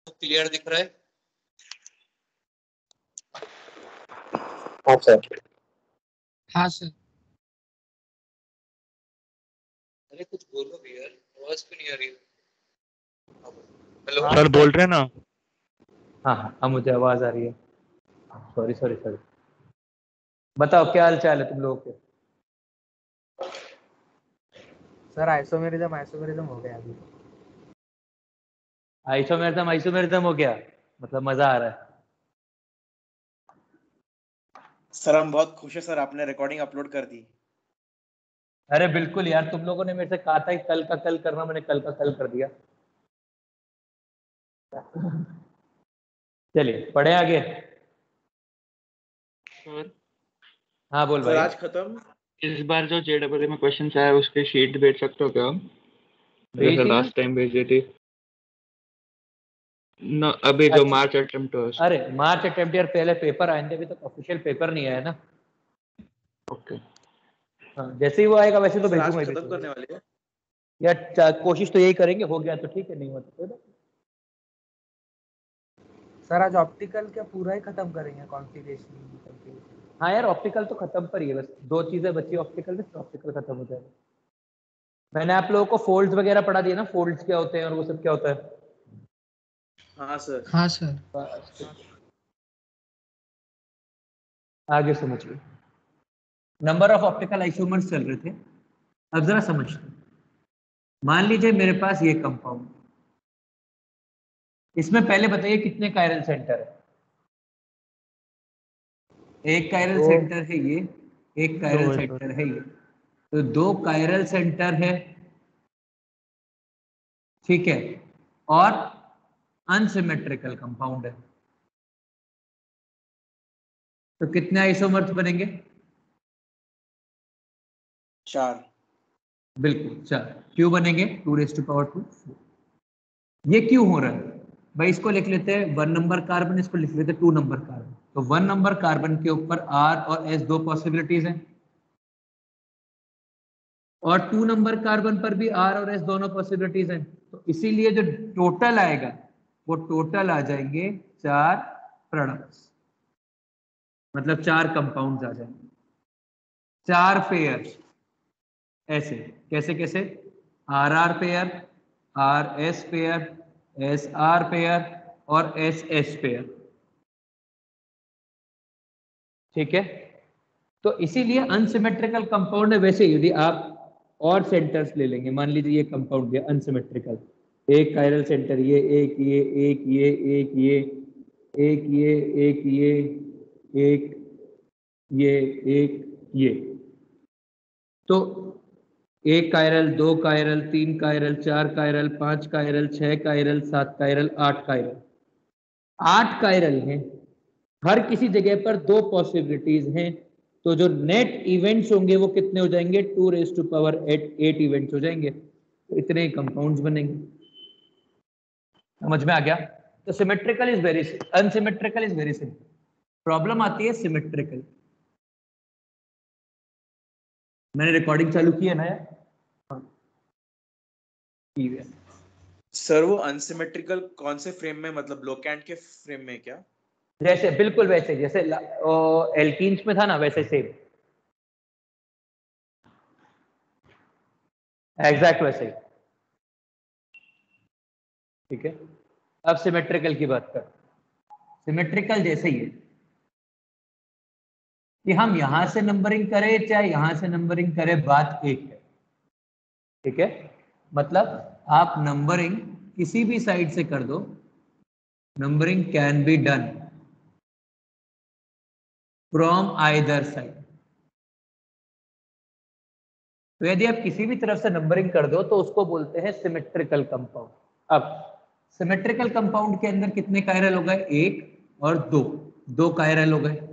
Clear दिख रहा है? हाँ सर। हाँ सर। अरे कुछ बोलो भी यार, आवाज क्यों नहीं आ रही? हेलो सर बोल रहे हैं ना? हाँ हाँ, अब मुझे आवाज आ रही है। Sorry sorry sorry. बताओ क्या हाल चाल है तुम लोगों के? सर आइसोमेरिज्म हो गया अभी। आइसोमेरिज्म हो गया, मतलब मजा आ रहा है। सर हम बहुत खुश है सर, आपने रिकॉर्डिंग अपलोड कर दी। अरे बिल्कुल यार, तुम लोगों ने मेरे से कहा था कि कल का कल करना, मैंने कल का कल कर दिया। चलिए पढ़े आगे। सर हाँ बोल सर भाई। आज खत्म। इस बार जो जेडब्ल्यू में क्वेश्चन आए उसके शीट भेज सकते हो क्या? जैसे भेजी ना? लास्ट टाइम भेजी थी न, अभी जो अच्छा। March attempt. अरे मार्च अटेम्प्ट यार, पहले पेपर आएंगे, अभी तक ऑफिशियल पेपर नहीं आया ना। ओके हाँ, जैसे ही वो आएगा वैसे तो सर आज भेजूंगा ही खत्म करने भेजूंगा वाले हैं। यार। कोशिश तो यही करेंगे, हो गया तो ठीक है, नहीं हुआ तो कोई बात नहीं। सर आज ऑप्टिकल क्या पूरा ही खत्म करेंगे कॉन्फ़िगरेशन? हाँ यार, ऑप्टिकल तो खत्म पर ही है, बस 2 चीजें बची ऑप्टिकल में, तो ऑप्टिकल खत्म हो जाएगा। मैंने आप लोगों को फोल्ड्स वगैरह पढ़ा दिया ना, फोल्ड्स क्या होते हैं और वो सब क्या होता है। हाँ सर। हाँ सर। आगे समझिए। नंबर ऑफ ऑप्टिकल आइसोमर्स चल रहे थे, अब जरा समझते। मान लीजिए मेरे पास ये कंपाउंड, इसमें पहले बताइए कितने कायरल सेंटर है। एक कायरल सेंटर है ये, एक कायरल सेंटर है ये, तो 2 कायरल सेंटर है, ठीक है, और अनसिमेट्रिकल कंपाउंड है। तो कितने आइसोमर्स बनेंगे? 4। बिल्कुल 4। क्यों बनेंगे? 2⁻²⁴। ये क्यों हो रहा है भाई? इसको लिख लेते हैं 1 नंबर कार्बन, इसको लिख लेते हैं 2 नंबर कार्बन। तो 1 नंबर कार्बन के ऊपर R और S 2 पॉसिबिलिटीज हैं, और 2 नंबर कार्बन पर भी R और S दोनों पॉसिबिलिटीज हैं। तो इसीलिए जो टोटल आएगा वो टोटल आ जाएंगे 4 प्रोडक्ट्स, मतलब 4 कंपाउंड्स आ जाएंगे, 4 पेयर। ऐसे कैसे कैसे? RR pair, RS pair, SR pair और SS पेयर, ठीक है। तो इसीलिए अनसिमेट्रिकल कंपाउंड है। वैसे यदि आप और सेंटर्स ले लेंगे, मान लीजिए ये कंपाउंड है अनसिमेट्रिकल, एक कायरल सेंटर ये, एक ये, एक ये, एक ये, एक ये, एक ये, एक ये, एक ये, तो 1 chiral, 2 chiral, 3 chiral, 4 chiral, 5 chiral, 6 chiral, 7 chiral, 8 chiral, 8 chiral हैं। हर किसी जगह पर 2 पॉसिबिलिटीज हैं, तो जो नेट इवेंट्स होंगे वो कितने हो जाएंगे? 2⁸ इवेंट्स हो जाएंगे। तो इतने कंपाउंड्स बनेंगे। समझ में आ गया? तो symmetrical is very, unsymmetrical is very simple. Problem आती है सिमेट्रिकल। मैंने रिकॉर्डिंग चालू की है ना यार? हाँ, ठीक है। सर वो अनसिमेट्रिकल कौन से फ्रेम में, मतलब लोकेंट के फ्रेम में क्या? जैसे बिल्कुल वैसे, जैसे एल्कीन्स में था ना, वैसे सेम एग्जैक्ट वैसे ही, ठीक है। अब सिमेट्रिकल की बात कर। सिमेट्रिकल जैसे ही है कि हम यहां से नंबरिंग करें चाहे यहां से नंबरिंग करें, बात एक है, ठीक है। मतलब आप नंबरिंग किसी भी साइड से कर दो, numbering can be done from either side. तो यदि आप किसी भी तरफ से नंबरिंग कर दो तो उसको बोलते हैं सिमेट्रिकल कंपाउंड। अब सिमेट्रिकल कंपाउंड के अंदर कितने कायरल हो गए? 1 और 2, 2 कायरल हो गए।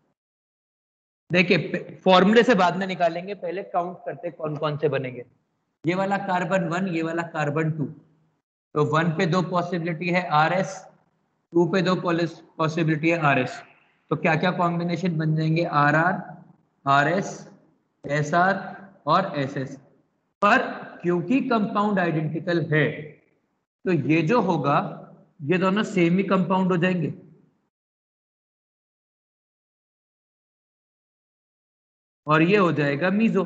देखिए फॉर्मूले से बाद में निकालेंगे, पहले काउंट करते कौन कौन से बनेंगे। ये वाला कार्बन 1, ये वाला कार्बन 2, तो 1 पे 2 पॉसिबिलिटी है RS, 2 पे 2 पॉसिबिलिटी है RS। तो क्या क्या कॉम्बिनेशन बन जाएंगे? RR, RS, SR और SS। पर क्योंकि कंपाउंड आइडेंटिकल है तो ये जो होगा ये दोनों सेम ही कंपाउंड हो जाएंगे। और ये हो जाएगा मीजो।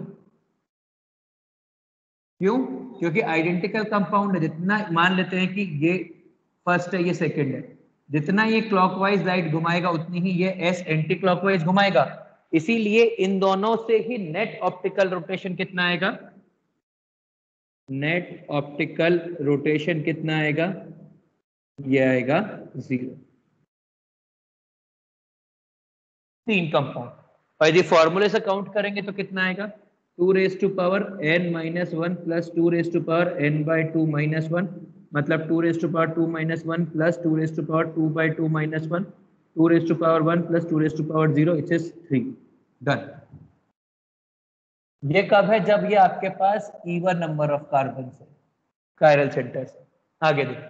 क्यों? क्योंकि आइडेंटिकल कंपाउंड है। जितना मान लेते हैं कि ये फर्स्ट है, ये सेकंड है, जितना ये क्लॉकवाइज लाइट घुमाएगा उतनी ही ये एस एंटी क्लॉकवाइज घुमाएगा। इसीलिए इन दोनों से ही नेट ऑप्टिकल रोटेशन कितना आएगा? नेट ऑप्टिकल रोटेशन कितना आएगा? ये आएगा 0। 3 कंपाउंड। और यदि फॉर्मूले से काउंट करेंगे तो कितना आएगा? 2 raise to power n minus 1 plus 2 raise to power n by 2 minus 1, मतलब 2 raise to power 2 minus 1 plus 2 raise to power 2 by 2 minus 1, 2 raise to power 1 plus 2 raise to power 0, it is 3। Done. ये कब है? जब ये आपके पास even number of carbon है, chiral centre से। आगे देखिए,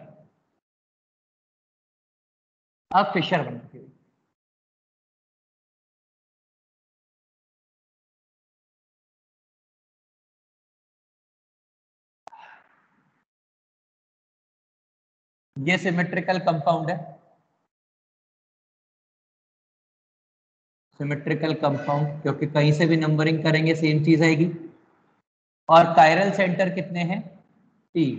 अब फिशर बनाते हैं। ये सिमेट्रिकल कंपाउंड है, सिमेट्रिकल कंपाउंड, क्योंकि कहीं से भी नंबरिंग करेंगे सेम चीज आएगी। और कायरल सेंटर कितने हैं? 3।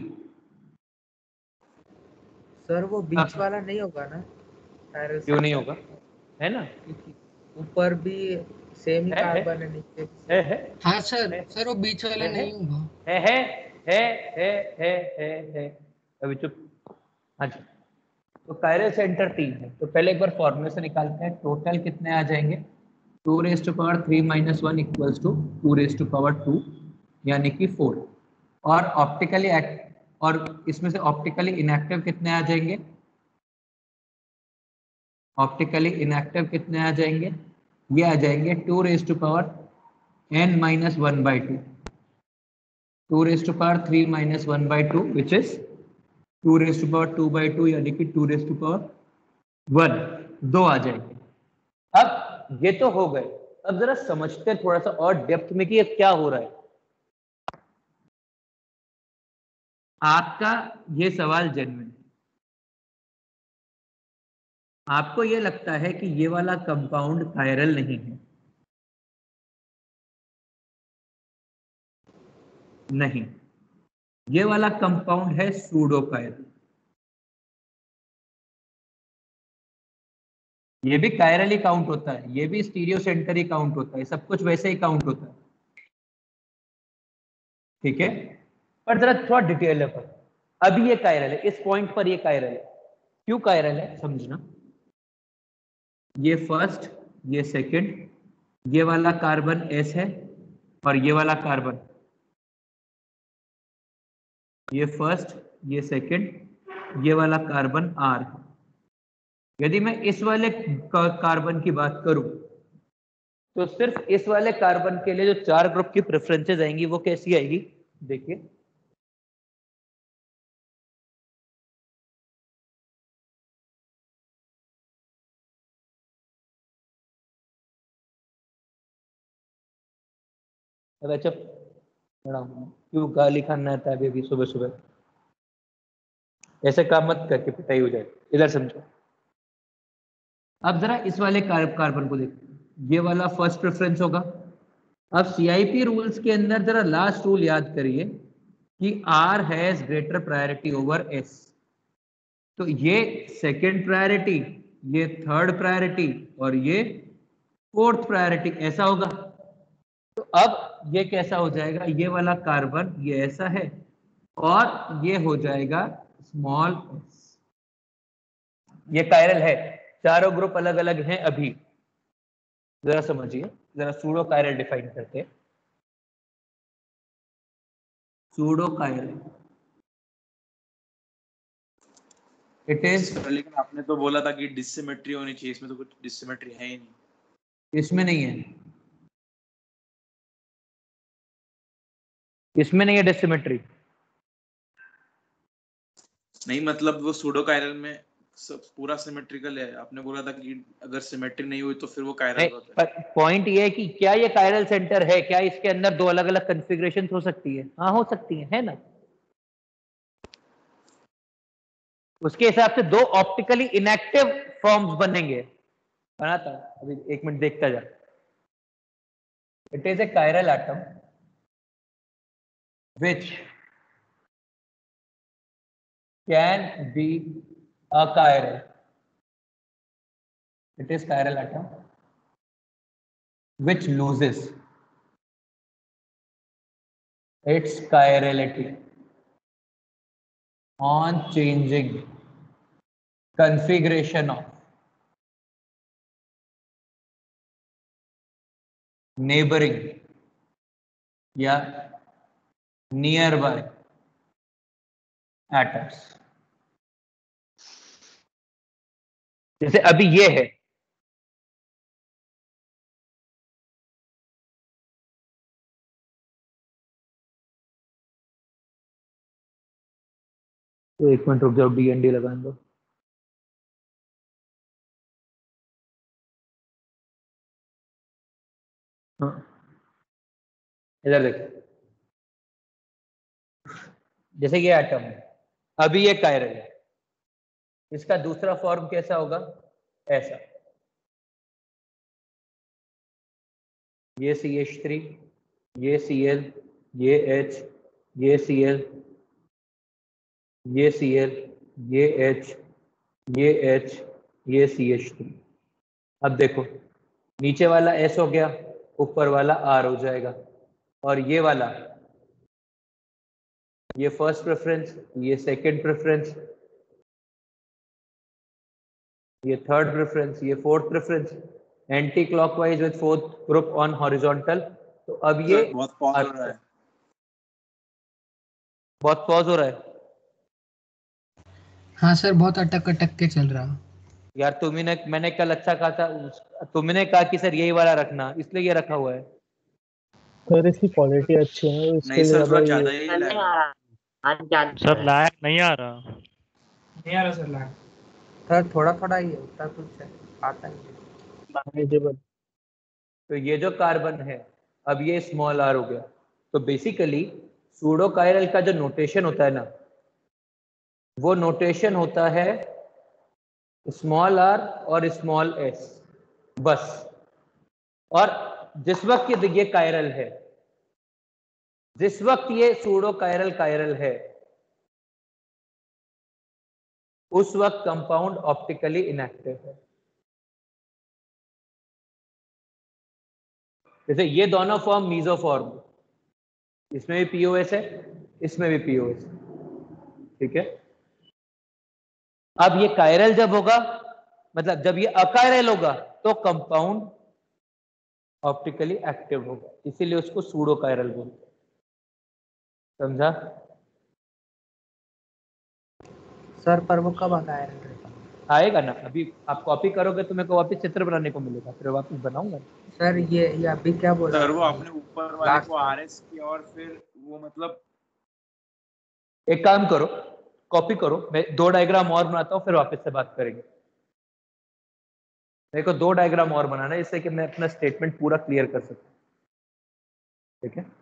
सर वो बीच वाला नहीं होगा ना? कायरल क्यों नहीं सेंटर? होगा? है ना, क्योंकि ऊपर भी सेम ही कार्बन है, नीचे भी है हाँ सर, सर वो बीच वाला नहीं होगा। है है है है है है। अभी चुप। हाँ जी, तो कायरल सेंटर 3 है। तो पहले एक बार फॉर्मूले से निकालते हैं। टोटल कितने आ जाएंगे? 2 raise to power 3 minus 1 equals to 2 raise to power 2, यानी कि 4। और ऑप्टिकली और इसमें से ऑप्टिकली इनएक्टिव कितने आ जाएंगे? ऑप्टिकली इनएक्टिव कितने आ जाएंगे? ये आ जाएंगे 2 raise to power n minus 1 by 2, 2 raise to power 3 minus 1 by 2, which is 2 raise to power 2 by 2, यानी कि 2 रेज टू पावर 1, 2 आ जाएंगे। अब ये तो हो गए। अब जरा समझते हैं थोड़ा सा और डेप्थ में कि ये क्या हो रहा है। आपका ये सवाल जेन्युइन है। आपको ये लगता है कि ये वाला कंपाउंड कायरल नहीं है? नहीं, ये वाला कंपाउंड है सूडो कायरल। ये भी कायरल ही काउंट होता है, ये भी स्टीरियो सेंटर ही काउंट होता है, सब कुछ वैसे ही काउंट होता है। ठीक है, पर जरा थोड़ा डिटेल है। पर अभी ये कायरल है, इस पॉइंट पर ये कायरल है। क्यों कायरल है समझना। ये फर्स्ट, ये सेकंड, ये वाला कार्बन S है, और ये वाला कार्बन, ये फर्स्ट, ये सेकंड, ये वाला कार्बन R है। यदि मैं इस वाले कार्बन की बात करूं तो सिर्फ इस वाले कार्बन के लिए जो 4 ग्रुप की प्रेफरेंसेस आएंगी वो कैसी आएगी? देखिए, अच्छा क्यों गाली खाना आता है अभी सुबह सुबह? ऐसे काम मत करके पिटाई हो जाए। इधर समझो। अब जरा इस वाले कार्बन को देखो, ये वाला फर्स्ट प्रेफरेंस होगा। अब सीआईपी रूल्स के अंदर जरा लास्ट रूल याद करिए कि R has greater priority over S। तो ये सेकंड प्रायोरिटी, ये थर्ड प्रायोरिटी, और ये फोर्थ प्रायोरिटी, ऐसा होगा। तो अब ये कैसा हो जाएगा? ये वाला कार्बन ये ऐसा है, और ये हो जाएगा स्मॉल s। ये कायरल है, चारों ग्रुप अलग अलग हैं। अभी जरा समझिए, जरा सूडो कायरल डिफाइन करते हैं। सूडो कायरल, इट इज, लेकिन आपने तो बोला था कि डिसिमेट्री होनी चाहिए, इसमें तो कुछ डिसिमेट्री है ही नहीं। इसमें नहीं है, इसमें नहीं है डिसिमेट्री। नहीं मतलब वो सूडो कायरल में सब पूरा सिमेट्रिकल है। आपने बोला था कि अगर सिमेट्री नहीं हुई तो फिर वो कायरल होता है। पर पॉइंट ये है कि क्या ये कायरल सेंटर है? क्या इसके अंदर 2 अलग अलग कॉन्फ़िगरेशन हो सकती है? हाँ हो सकती है ना। उसके हिसाब से दो ऑप्टिकली इनएक्टिव फॉर्म्स बनेंगे। बनाता हूं, अभी 1 मिनट देखता जा। It is a chiral atom which can be achiral. It is chiral atom which loses its chirality on changing configuration of neighboring या nearby atoms। जैसे अभी ये है, तो 1 मिनट रुक जाओ, DND लगाने दो। हाँ, इधर देखो, जैसे ये एटम है, अभी ये कायरल है, इसका दूसरा फॉर्म कैसा होगा? ऐसा, ये CH3, ये Cl, ये H, ये Cl, ये Cl, ये H, ये H, ये CH3। अब देखो, नीचे वाला S हो गया, ऊपर वाला R हो जाएगा, और ये वाला, ये फर्स्ट प्रेफरेंस, ये सेकंड प्रेफरेंस, ये थर्ड प्रेफरेंस, ये fourth preference, anti clockwise with fourth group on horizontal. तो अब ये बहुत पॉज हो रहा है, बहुत पॉज हो रहा है हाँ सर, बहुत अटक अटक के चल रहा। यार। तुमने, मैंने कल अच्छा कहा था, तुमने कहा कि सर यही वाला रखना, इसलिए ये रखा हुआ है। सर इसकी क्वालिटी अच्छी है, इसके नहीं लिए सर थोड़ा ज्यादा ज्यादा ये ही लग रहा है। सर लैग नहीं आ रहा। नहीं आ रहा सर लैग। सर थोड़ा थोड़ा ही है, उतना कुछ है, आता नहीं है। मैनेजेबल। तो ये जो कार्बन है, अब ये स्मॉल r हो गया। तो बेसिकली सूडो कायरल का जो नोटेशन होता है ना, वो नोटेशन होता है स्मॉल r और स्मॉल s बस। और जिस वक्त ये कायरल है, जिस वक्त ये सूडो कायरल कायरल है, उस वक्त कंपाउंड ऑप्टिकली इनएक्टिव है। जैसे ये दोनों फॉर्म मीजोफॉर्म, इसमें भी पीओएस है, इसमें भी पीओएस है, ठीक है। अब ये कायरल जब होगा, मतलब जब ये अकायरल होगा, तो कंपाउंड ऑप्टिकली एक्टिव होगा, इसीलिए उसको सूडो कायरल बोलते हैं। समझा? सर पर वो कब आता है? आएगा ना, अभी आप कॉपी करोगे तो मेरे को वापस चित्र बनाने को मिलेगा, फिर वापस बनाऊंगा। सर ये अभी क्या बोला सर वो आपने ऊपर वाले को RS किया और फिर वो मतलब, एक काम करो, कॉपी करो, मैं 2 डायग्राम और बनाता हूँ, फिर वापस से बात करेंगे। मेरे को 2 डायग्राम और बनाना है, इससे कि मैं अपना स्टेटमेंट पूरा क्लियर कर सकूं, ठीक है।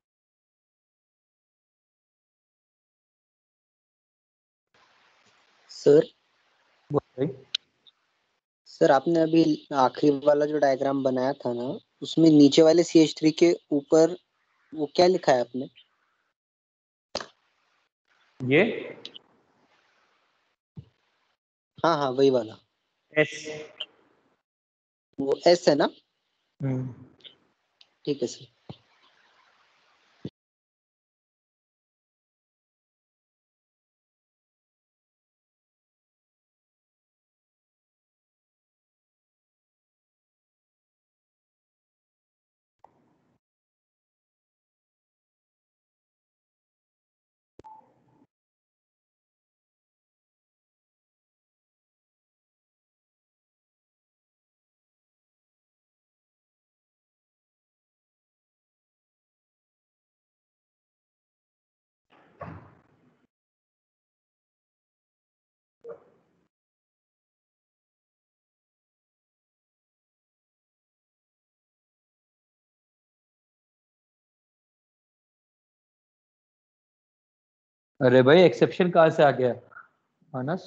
सर बोल सर आपने अभी आखिरी वाला जो डायग्राम बनाया था ना, उसमें नीचे वाले CH3 के ऊपर वो क्या लिखा है आपने? ये हाँ हाँ वही वाला, S। वो S है ना? ठीक है सर। अरे भाई एक्सेप्शन कहाँ से आ गया? मानस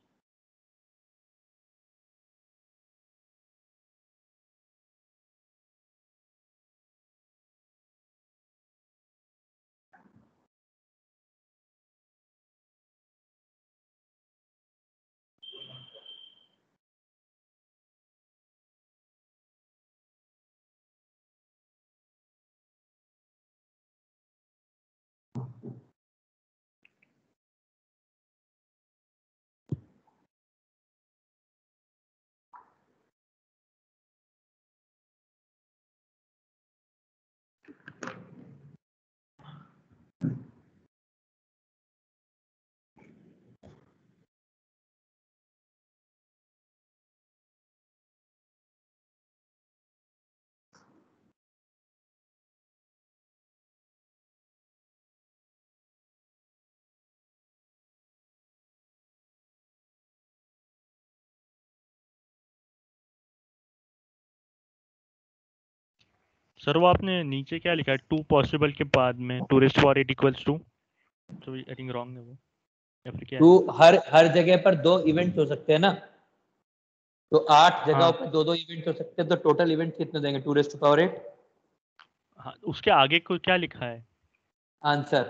सर वो आपने नीचे क्या लिखा है, टू पॉसिबल के बाद में tourist for it equals to, तो आई थिंक रॉन्ग है वो, या फिर क्या टू है? हर जगह पर 2 इवेंट हो सकते हैं ना, तो 8 जगहों हाँ पर 2 इवेंट हो सकते हैं, तो टोटल इवेंट कितने देंगे टू रेज़ टू पावर 8? हाँ, उसके आगे को क्या लिखा है? आंसर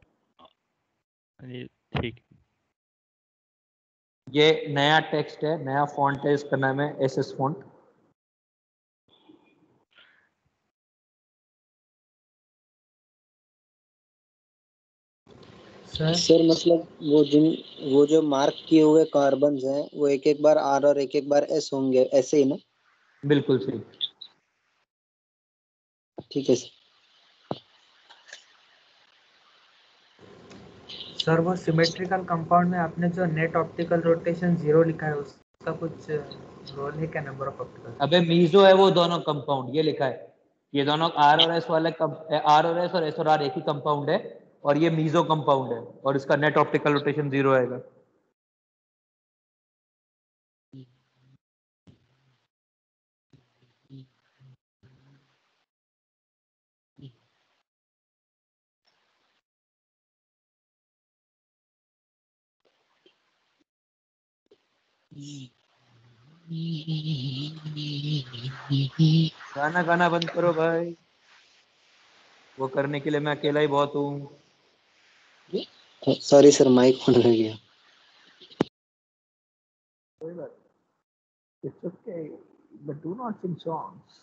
ये ठीक। ये नया टेक्स्ट है, नया फॉन्ट है, इसका नाम है एसएस फॉन्ट। सर मतलब वो जो मार्क किए हुए कार्बन्स हैं वो एक एक बार आर और एक एक बार एस होंगे, ऐसे ही ना? बिल्कुल सही। ठीक है सर। सर वो सिमेट्रिकल कंपाउंड में आपने जो नेट ऑप्टिकल रोटेशन 0 लिखा है उसका कुछ रोल है क्या, नंबर ऑफ ऑप्टिकल? अबे मीजो है वो दोनों कंपाउंड, ये लिखा है, ये दोनों आर और एस वाले आर और एस और आर एक ही कंपाउंड है, और ये मीजो कंपाउंड है, और इसका नेट ऑप्टिकल रोटेशन 0 आएगा। गाना गाना बंद करो भाई, वो करने के लिए मैं अकेला ही बहुत हूँ। सॉरी सर, माइक ऑन रह गया। कोई बात, it's okay, but do not sing songs.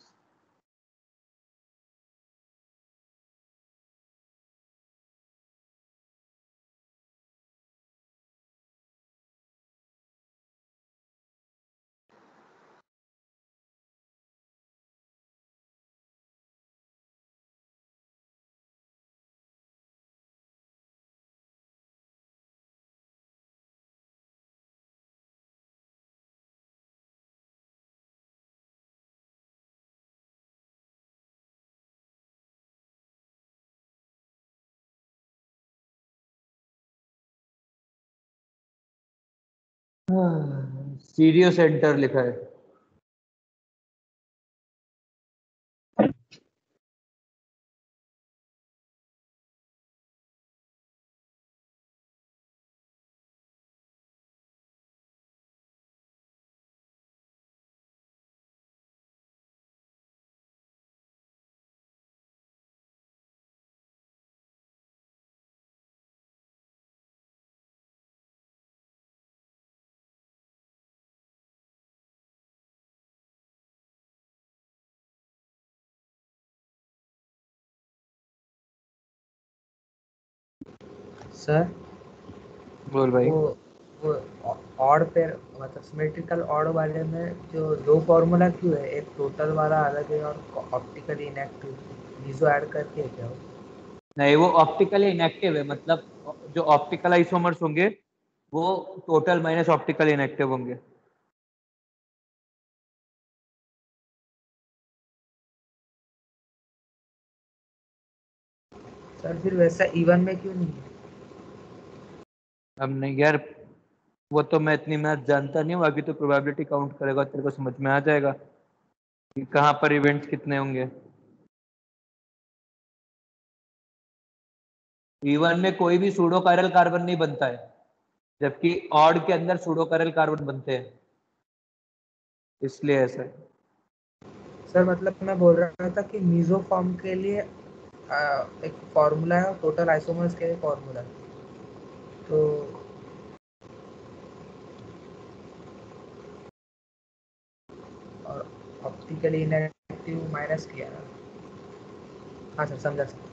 Stereo centre लिखा है। सर बोल भाई। वो ऑड पेयर मतलब सिमेट्रिकल ऑड वाले में जो दो फॉर्मूला क्यों है, एक टोटल वाला अलग है और ऑप्टिकली इनएक्टिव मीजो ऐड करके है क्या वो? नहीं, वो ऑप्टिकली इनएक्टिव है, मतलब जो ऑप्टिकल आइसोमर्स होंगे वो टोटल माइनस ऑप्टिकल इनएक्टिव होंगे। सर फिर वैसा इवन में क्यों नहीं है? अब नहीं यार, वो तो मैं इतनी मैथ जानता नहीं हूँ, अभी तो प्रोबेबिलिटी काउंट करेगा तेरे को समझ में आ जाएगा कि कहाँ पर इवेंट्स कितने होंगे। इवन में कोई भी सूडो कायरल कार्बन नहीं बनता है। जबकि ऑड के अंदर सूडो कायरल कार्बन बनते हैं, इसलिए ऐसा है। सर मतलब मैं बोल रहा था कि मीजो फॉर्म के लिए एक फॉर्मूला है और टोटल आइसोमर्स के लिए फॉर्मूला है, तो और ऑप्टिकली इनएक्टिव माइनस किया ना। हाँ सर, समझा सर।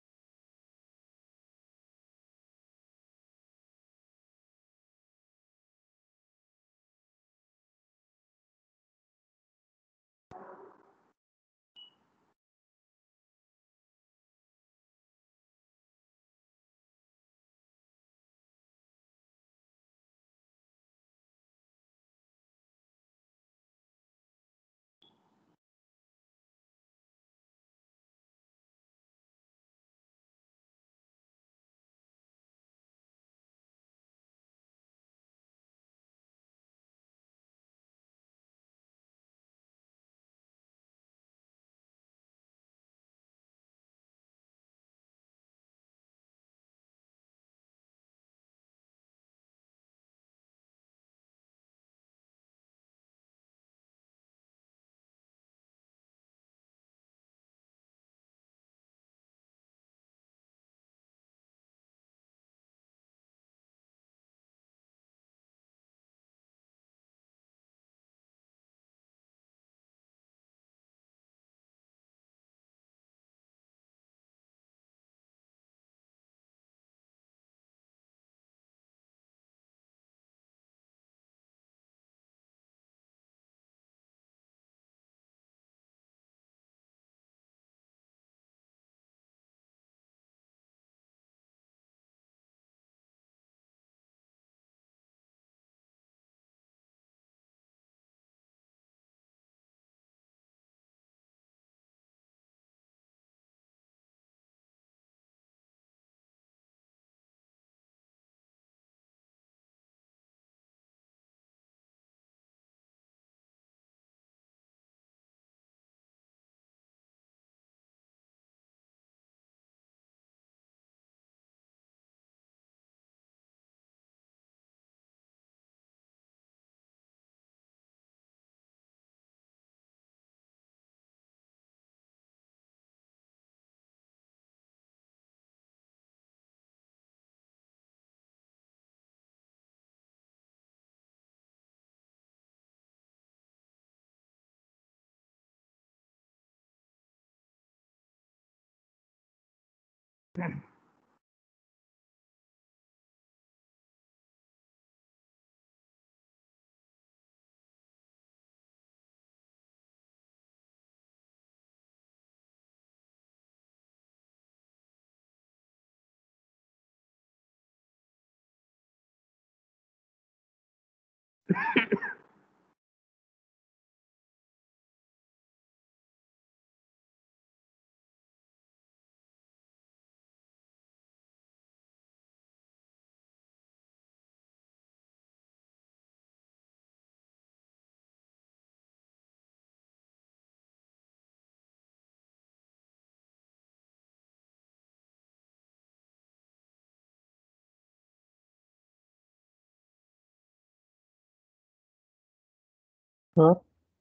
सर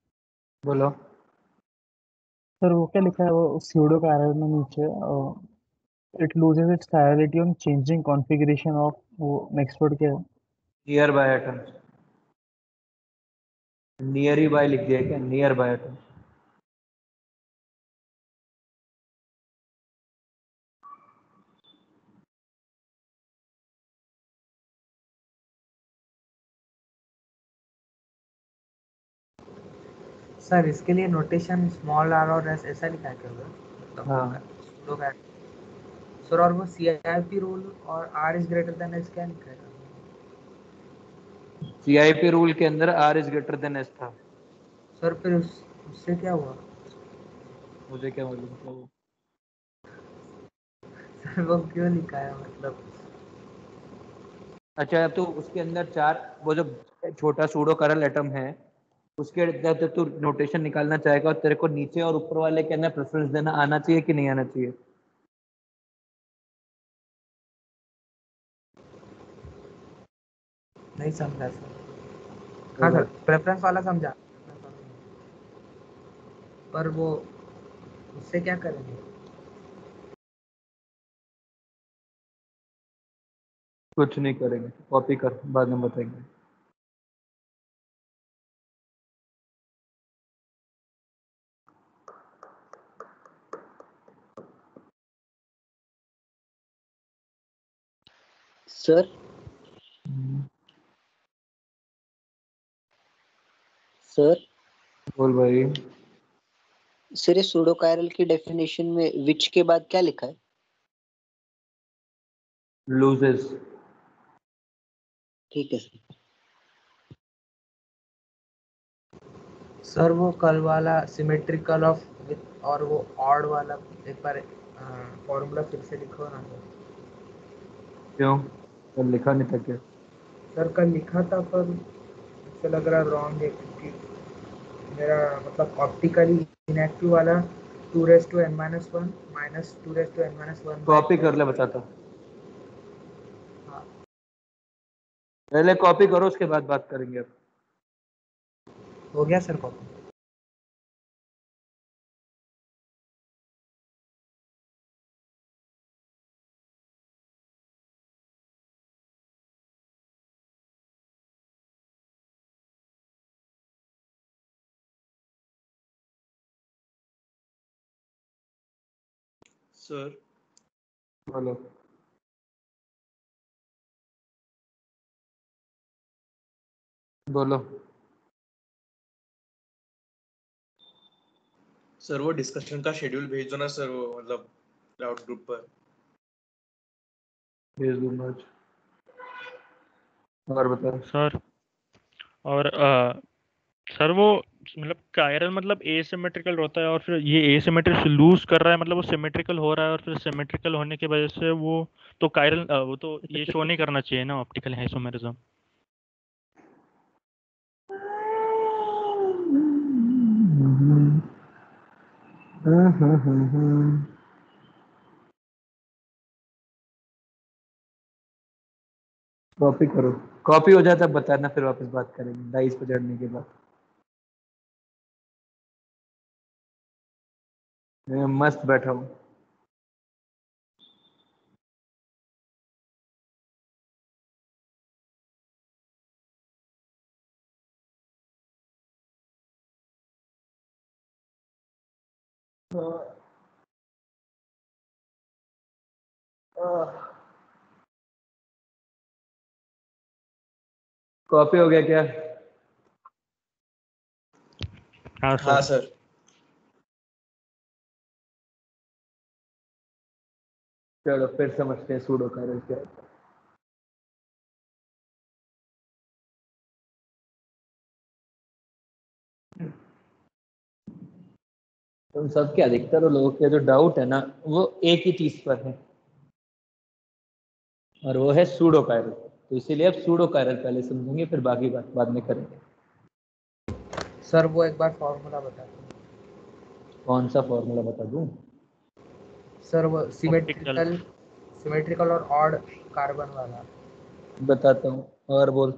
बोलो। सर वो क्या लिखा है वो स्यूडो कायरल में नीचे, it loses its chirality on changing configuration of, वो नेक्स्ट वर्ड क्या है? नियर बाय एटम्स, नियर ही बाय लिख दिया क्या, नियर बाय एटम्स। सर इसके लिए नोटेशन स्मॉल आर और एस ऐसा लिखा है क्या होगा, मतलब हाँ, सूडो का। सर और वो CIP रूल और R is greater than S क्या लिखा है? CIP रूल के अंदर R is greater than S था। सर फिर उससे क्या हुआ? मुझे क्या मालूम क्या वो। सर वो क्यों लिखा है मतलब? अच्छा, तो उसके अंदर चार, वो जो छोटा सूडो करल एटम है उसके अंदर तू नोटेशन निकालना चाहेगा और तेरे को नीचे और ऊपर वाले के अंदर प्रेफरेंस देना आना चाहिए कि नहीं आना चाहिए? नहीं समझा सर। हाँ सर, प्रेफरेंस वाला समझा, पर वो उससे क्या करेंगे? कुछ नहीं करेंगे, कॉपी कर, बाद में बताएंगे। सर सर बोल भाई। सर, ये सूडो कायरल की डेफिनेशन में विच के बाद क्या लिखा है? लूजेस। ठीक है सर। सर वो कल वाला सिमेट्रिकल ऑफ और वो ऑड वाला एक बार फॉर्मूला फिर से लिखो ना सर। क्यों, कल लिखा नहीं था क्या? सर कल लिखा था, पर मुझे लग रहा रॉन्ग है, क्योंकि मेरा मतलब ऑप्टिकली इनएक्टिव वाला 2n - 1 माइनस 2n - 1 कॉपी कर ले, बताता हूँ। हाँ पहले कॉपी करो, उसके बाद बात करेंगे। अब हो गया सर कॉपी। सर बोलो। बोलो। सर वो डिस्कशन का शेड्यूल भेज दो ना सर, वो मतलब क्लाउड ग्रुप पर। भेज दूंगा आज। और बताओ। सर और सर वो मतलब कायरल मतलब एसिमेट्रिकल होता है और फिर ये एसिमेट्रिक से लूज कर रहा है, मतलब वो सिमेट्रिकल हो रहा है और फिर सिमेट्रिकल होने की वजह से वो तो कायरल वो तो ये शो नहीं करना चाहिए ना ऑप्टिकल आइसोमेरिज्म। कॉपी करो, कॉपी हो जाए तब बताना, फिर वापस बात करेंगे डाइस पे चढ़ने के बाद। मैं मस्त बैठा हूँ। कॉपी हो गया क्या? हाँ हाँ सर। सर। चलो फिर समझते हैं सूडो कायरल क्या होता है। तुम सबके अधिकतर लोगों के जो डाउट है ना, वो एक ही चीज पर है, और वो है सूडो कायरल। तो इसीलिए अब सूडो कायरल पहले समझेंगे, फिर बाकी बात बाद में करेंगे। सर वो एक बार फॉर्मूला बता दो। कौन सा फॉर्मूला बता दूं? सर वो ऑप्टिकल सिमेट्रिकल और ऑड कार्बन वाला। बताता हूँ, और बोल।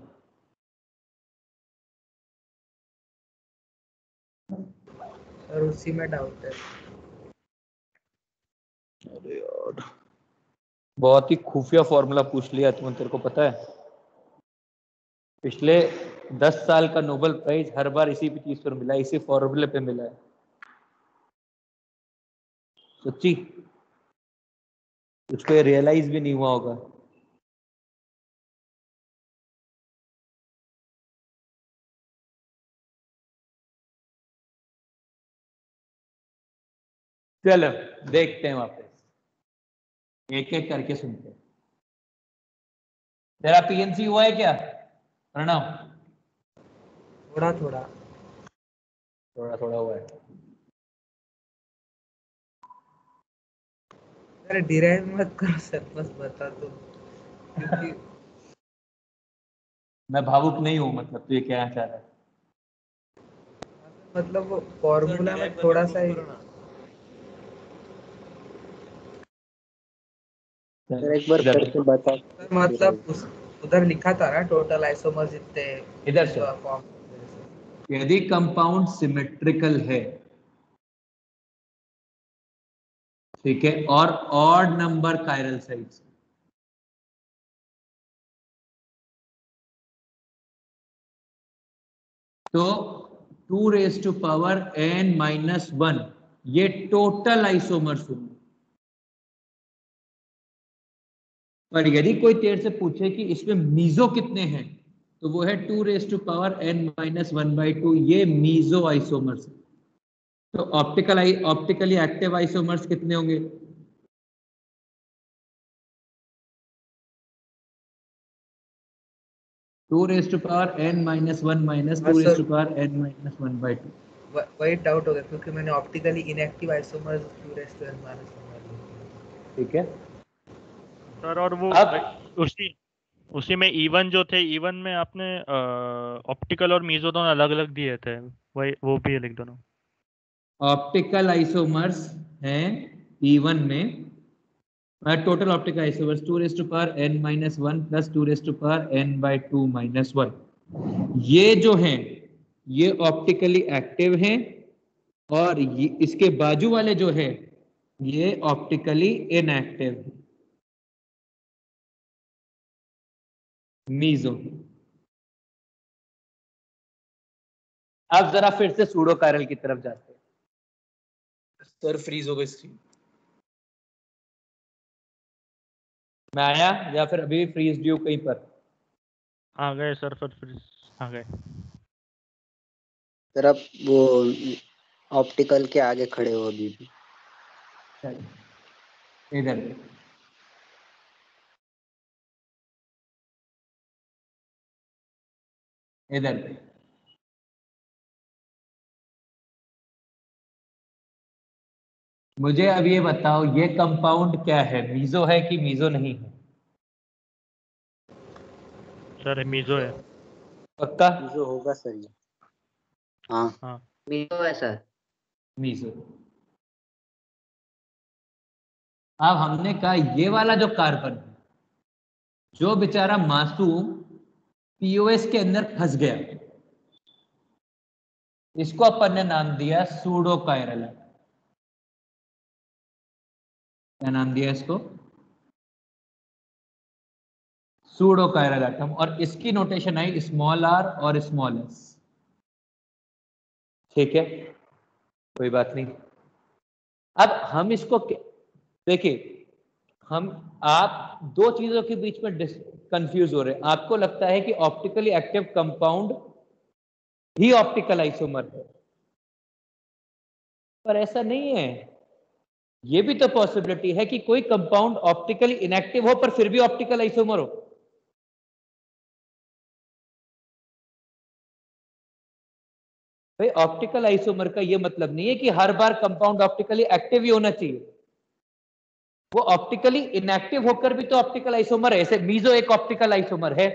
सर उसी में डाउट है। अरे यार, बहुत ही खुफिया फॉर्मूला पूछ लिया तुमने, तेरे को पता है पिछले 10 साल का नोबेल प्राइज हर बार इसी चीज पर मिला है, इसी फॉर्मूले पे मिला है। सच्ची, उसको ये रियलाइज भी नहीं हुआ होगा। चलो देखते हैं वापस, एक एक करके सुनते हैं। तेरा पीएनसी हुआ है क्या प्रणव? थोड़ा थोड़ा। थोड़ा थोड़ा हुआ है। अरे डिराइव मत करो सर, बस बता दो, क्योंकि मैं भावुक नहीं हूँ, मतलब तू ये कहना चाह रहा है? मतलब वो फॉर्मूला में थोड़ा सा ही सर एक बार इधर फिर से बता सर, मतलब उधर लिखा था ना टोटल आइसोमर्स इतने इधर से फॉर्म। यदि कंपाउंड सिमेट्रिकल है, ठीक है, और ऑड नंबर कायरल साइट्स, तो 2⁻n−1 ये टोटल आइसोमर्स होंगे। पर यदि कोई तेरे से पूछे कि इसमें मीजो कितने हैं, तो वो है 2⁻n−1/2, ये मीजो आइसोमर्स। तो ऑप्टिकली एक्टिव आइसोमर्स कितने होंगे? Two raise to power n-1 minus 2⁻n−1/2। वही डाउट हो गया क्योंकि मैंने ऑप्टिकली इनएक्टिव आइसोमर्स 2⁻n-1 ठीक है सर। और वो अब उसी में इवन जो थे, इवन में आपने ऑप्टिकल और मीजो दोनों अलग अलग दिए थे, वही वो भी लिख दो ना। ऑप्टिकल आइसोमर्स हैं E1 में, total optical isomers 2⁻n-1 plus 2⁻n/2 -1। ये जो हैं ये ऑप्टिकली एक्टिव हैं, और ये इसके बाजू वाले जो है ये ऑप्टिकली इनएक्टिव है, मीजो। अब जरा फिर से सूडो कायरल की तरफ जाते हैं। सर फ्रीज हो गई स्क्रीन। मैं आया या फिर अभी फ्रीज ड्यू कहीं पर? आ गए सर, फिर आ गए सर। आप वो ऑप्टिकल के आगे खड़े हो अभी भी। इधर इधर मुझे अब ये बताओ, ये कंपाउंड क्या है? मीजो है कि मीजो नहीं है? सर मीजो है। पक्का? मीजो होगा सर ये। हाँ मीजो है सर। मीजो। अब हमने कहा ये वाला जो कार्बन है, जो बेचारा मासूम पीओएस के अंदर फंस गया, इसको अपन ने नाम दिया सूडो कायरल। क्या नाम दिया इसको? Pseudo chiral atom. और इसकी नोटेशन आई स्मॉल r और स्मॉल s। ठीक है, कोई बात नहीं। अब हम इसको देखिए, आप दो चीजों के बीच में कंफ्यूज हो रहे हैं। आपको लगता है कि ऑप्टिकली एक्टिव कंपाउंड ही ऑप्टिकल आइसोमर है, पर ऐसा नहीं है। ये भी तो पॉसिबिलिटी है कि कोई कंपाउंड ऑप्टिकली इनएक्टिव हो पर फिर भी ऑप्टिकल आइसोमर हो। भाई ऑप्टिकल आइसोमर का ये मतलब नहीं है कि हर बार कंपाउंड ऑप्टिकली एक्टिव ही होना चाहिए, वो ऑप्टिकली इनएक्टिव होकर भी तो ऑप्टिकल आइसोमर है। ऐसे मीजो एक ऑप्टिकल आइसोमर है,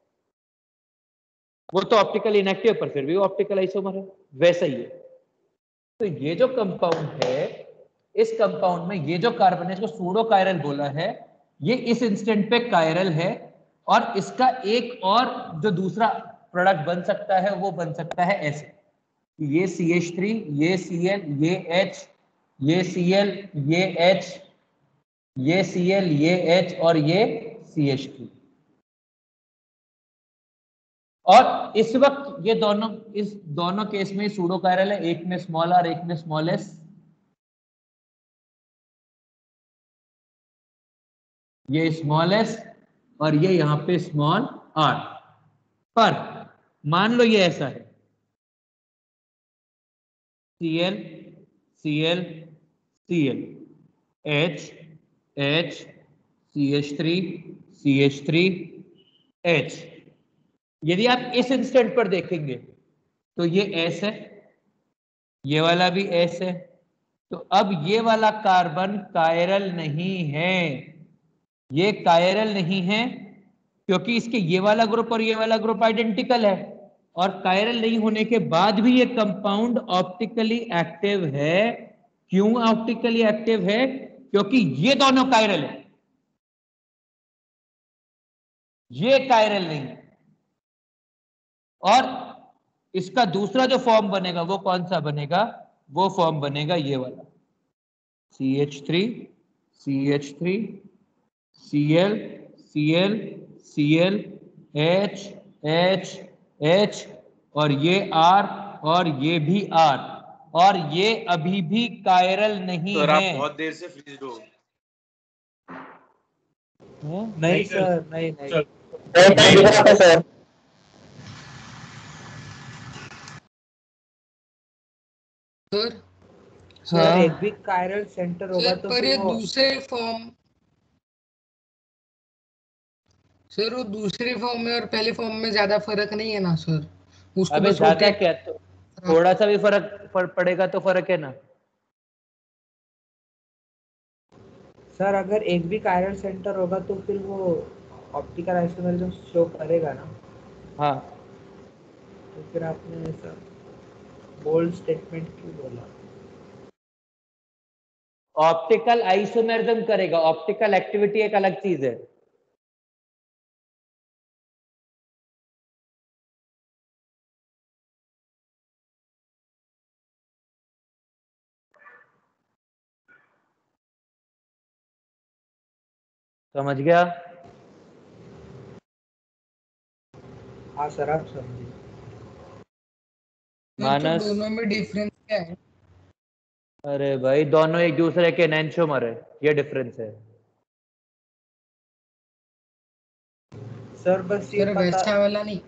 वो तो ऑप्टिकल इनएक्टिव पर फिर भी ऑप्टिकल आइसोमर है, वैसा ही है। तो ये जो कंपाउंड है, इस कंपाउंड में ये जो कार्बन है, इसको सूडो कायरल बोला है। ये इस इंस्टेंट पे कायरल है, और इसका एक और जो दूसरा प्रोडक्ट बन सकता है वो बन सकता है ऐसे, ये CH3, ये Cl, ये H, ये Cl, ये H, ये Cl, ये H और ये CH3। और इस वक्त ये दोनों, इस दोनों केस में सूडो कायरल है, एक में स्मॉल r, एक में स्मॉल s। ये स्मॉल s और ये यहां पे स्मॉल r। पर मान लो ये ऐसा है, Cl, Cl, Cl, H, H, CH3, CH3, H। यदि आप इस इंस्टेंट पर देखेंगे तो ये S है, ये वाला भी S है। तो अब ये वाला कार्बन कायरल नहीं है, ये कायरल नहीं है क्योंकि इसके ये वाला ग्रुप और ये वाला ग्रुप आइडेंटिकल है। और कायरल नहीं होने के बाद भी ये कंपाउंड ऑप्टिकली एक्टिव है। क्यों ऑप्टिकली एक्टिव है? क्योंकि ये दोनों कायरल है, ये दोनों कायरल है। क्योंकि ये दोनों कायरल है, इसलिए ये ऑप्टिकली एक्टिव है। क्यों ऑप्टिकली एक्टिव है? क्योंकि ये दोनों कायरल है, इसलिए ये ऑप्टिकली एक्टिव है। क्योंकि ये दोनों कायरल है, इसलिए ये ऑप्टिकली एक्टिव है। क्योंकि ये दोनों कायरल है, ये कायरल नहीं है। और इसका दूसरा जो फॉर्म बनेगा वो कौन सा बनेगा? वो फॉर्म बनेगा ये वाला, CH3 CH3 Cl Cl Cl H H H और ये R और ये भी R, और ये अभी भी कायरल नहीं सर है। आप बहुत देर से फ्रीज हो। नहीं सर, नहीं नहीं सर सर सर एक भी कायरल सेंटर होगा सर तो पर फिर ये वो दूसरे फॉर्म, सर वो दूसरे फॉर्म में और पहले फॉर्म में ज्यादा फर्क नहीं है ना सर? उसको अबे बस ज्यादा रोटेट, क्या, तो थोड़ा सा भी फर्क पड़ेगा तो फर्क है ना। सर अगर एक भी कायरल सेंटर होगा तो फिर वो ऑप्टिकल आइसोमेरिज्म शो करेगा ना। हाँ, तो फिर आपने ऐसा बोल्ड स्टेटमेंट क्यों बोला? ऑप्टिकल आइसोमेरिज्म करेगा, ऑप्टिकल एक्टिविटी एक अलग चीज है। समझ गया? हाँ सर, आप समझिए। तो मानस, दोनों में डिफरेंस क्या है? अरे भाई दोनों एक दूसरे के एनेंटियोमर है, ये डिफरेंस है। सर बस ये सर पता, वैसा वाला नहीं।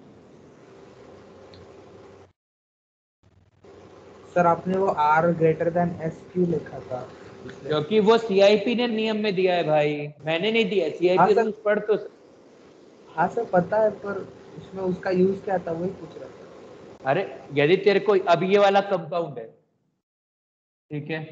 सर आपने वो R ग्रेटर देन S क्यों लिखा था? क्योंकि वो सीआईपी ने नियम में दिया है भाई, मैंने नहीं दिया। हाँ सीआईपी सर, रूल्स पढ़ तो। हाँ सर पता है, पर उसमें उसका यूज क्या था वही पूछ रहा था। अरे यदि तेरे को अब ये वाला कंपाउंड है, ठीक है,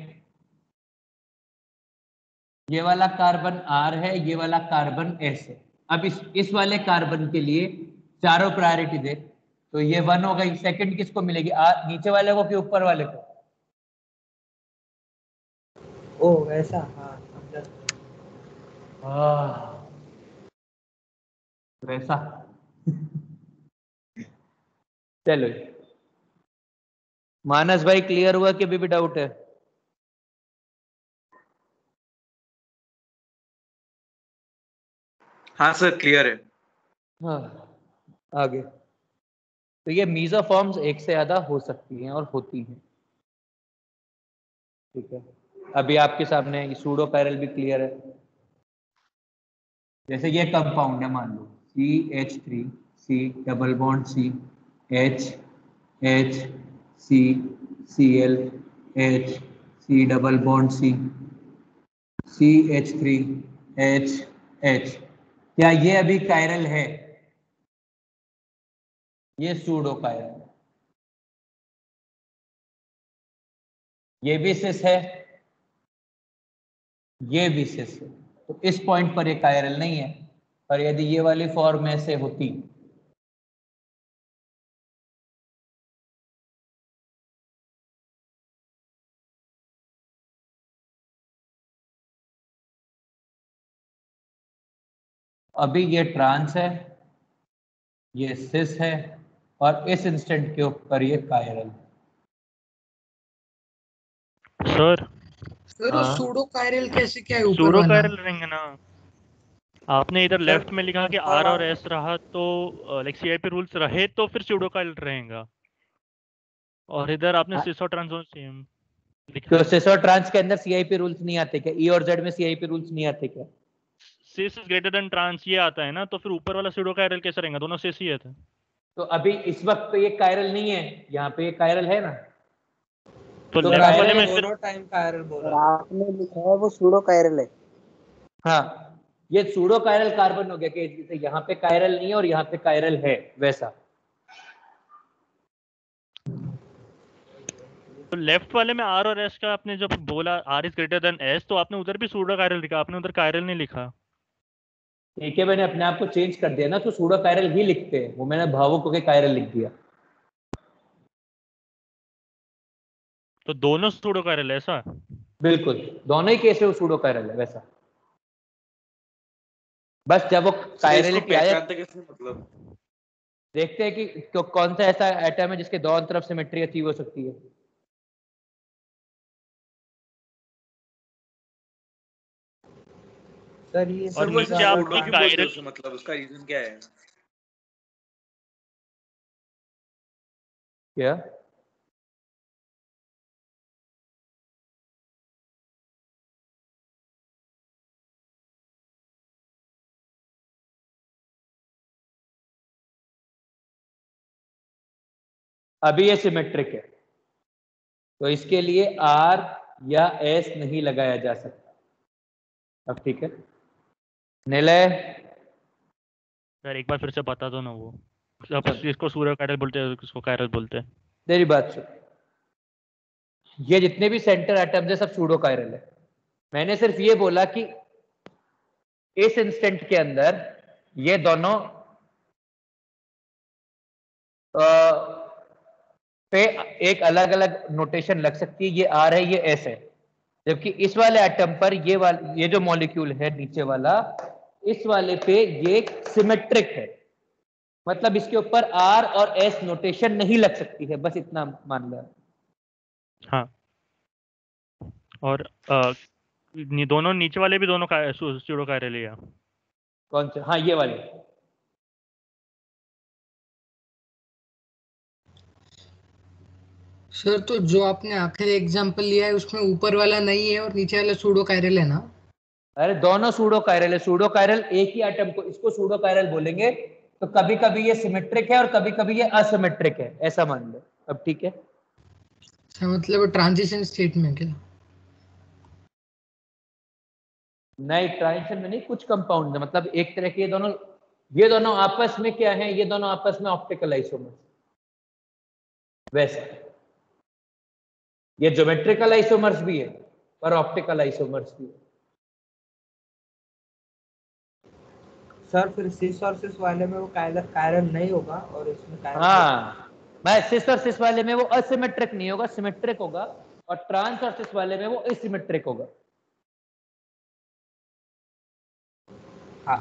ये वाला कार्बन R है, ये वाला कार्बन S है। अब इस वाले कार्बन के लिए चारों प्रायोरिटी दे, तो ये 1 हो गई। सेकंड किसको मिलेगी? नीचे वाले को कि ऊपर वाले को? ओ वैसा, हाँ समझा। वैसा। चलो, मानस भाई क्लियर हुआ कि अभी भी डाउट है? हाँ सर क्लियर है। हाँ, आगे। तो ये मीसोफॉर्म्स एक से ज्यादा हो सकती हैं और होती हैं, ठीक है। अभी आपके सामने सूडो कायरल भी क्लियर है। जैसे ये कंपाउंड है, मान लो CH3 C double bond C H H C Cl H C double bond C CH3 H H। क्या ये अभी कायरल है? ये सूडो कायरल है। ये भी सिस है, ये भी सिस है। तो इस पॉइंट पर ये कायरल नहीं है। पर यदि ये वाली फॉर्म ऐसे होती, अभी ये ट्रांस है, ये सिस है, और इस इंस्टेंट के ऊपर ये कायरल है। सर सर वो सूडो कायरल कैसे, क्या है ऊपर सूडो वाला? कायरल रहेंगे ना। आपने इधर लेफ्ट में लिखा कि R और S रहा तो लाइक सीआईपी रूल्स रहे तो फिर सूडो कायरल रहेगा, और इधर आपने सिस और ट्रांस सेम लिखा तो है। सिस और ट्रांस के अंदर सीआईपी रूल्स नहीं आते क्या? ई और जेड में सीआईपी रूल्स नहीं आते क्या? Cis is greater than trans ये आता है ना, तो फिर ऊपर वाला सूडो कायरल कैसे रहेगा? दोनों सिस ही है था। तो अभी इस वक्त तो ये कायरल नहीं है, यहाँ पे ये कायरल है ना। तो तो लेफ्ट वाले कायरल में है, सिर्फ दोनों टाइम कायरल बोला। आपने लिखा है वो सूडो कायरल है। हाँ, ये सूडो कायरल कार्बन हो गया कि जैसे यहाँ पे कायरल नहीं है और यहाँ पे कायरल है, वैसा। तो लेफ्ट वाले में R और S का आपने जब बोला R is greater than S, तो आपने उधर भी सूडो कायरल लिखा, आपने उधर कायरल नहीं लिखा। ठीक है, मैंने अपने आप को चेंज कर दिया ना, तो सूडो कायरल ही लिखते हैं, वो मैंने भावुक होकर कायरल लिख दिया। तो दोनों सूडो कायरल है ऐसा? बिल्कुल, दोनों ही केस में वो सूडो कायरल है, वैसा। बस जब वो सर इसको कायरलिटी आया पहचानते कैसे मतलब? देखते हैं कि कौन सा ऐसा एटम है जिसके दोनों तरफ सिमेट्री अचीव हो सकती है। सर ये और सर वो ऐसे नीचे वाला सूडो आपकी क्यों बोलते हैं कायरल उसे, मतलब उसका रीजन क्या है? क्या अभी ये सिमेट्रिक है तो इसके लिए R या S नहीं लगाया जा सकता। अब ठीक है निलय, सर एक बार फिर से बता दो ना वो, अब किसको सूर्य कायरल बोलते हैं किसको कायरल बोलते हैं? तेरी बात सुन, ये जितने भी सेंटर एटम्स है सब सूडो कायरल है। मैंने सिर्फ ये बोला कि इस इंस्टेंट के अंदर ये दोनों पे एक अलग अलग नोटेशन लग सकती है, ये R है ये S है, जबकि इस वाले एटम पर ये जो मॉलिक्यूल है नीचे वाला, इस वाले पे ये सिमेट्रिक है, मतलब इसके ऊपर R और S नोटेशन नहीं लग सकती है, बस इतना मान लो। हाँ, और दोनों नीचे वाले भी दोनों सूडो कायरल है? कौन से? हाँ ये वाले। सर तो जो आपने आखिरी एग्जांपल लिया है उसमें ऊपर वाला नहीं है और नीचे वाला सूडो कायरल है ना? अरे दोनों सूडो कायरल है, सूडो कायरल एक ही एटम को इसको सूडो कायरल बोलेंगे, तो कभी कभी ये सिमेट्रिक है और कभी कभी ये असिमेट्रिक है, ऐसा मान लो। अब ठीक है, अच्छा, मतलब ट्रांजिशन स्टेट में क्या? नए ट्रांजिशन में नहीं, कुछ कंपाउंड है, मतलब एक तरह के ये दोनों आपस में क्या है, ये दोनों आपस में ऑप्टिकल आइसोमर्स, वैसे ये ज्योमेट्रिकल आइसोमर्स भी है और ऑप्टिकल आइसोमर्स भी है। सर फिर सिस और सिस वाले में वो कायरल नहीं होगा और इसमें कायरल हाँ, मैं सिस और सिस वाले में वो असिमेट्रिक नहीं होगा, सिमेट्रिक होगा, और ट्रांस और सिस वाले में वो एसिमेट्रिक होगा। हाँ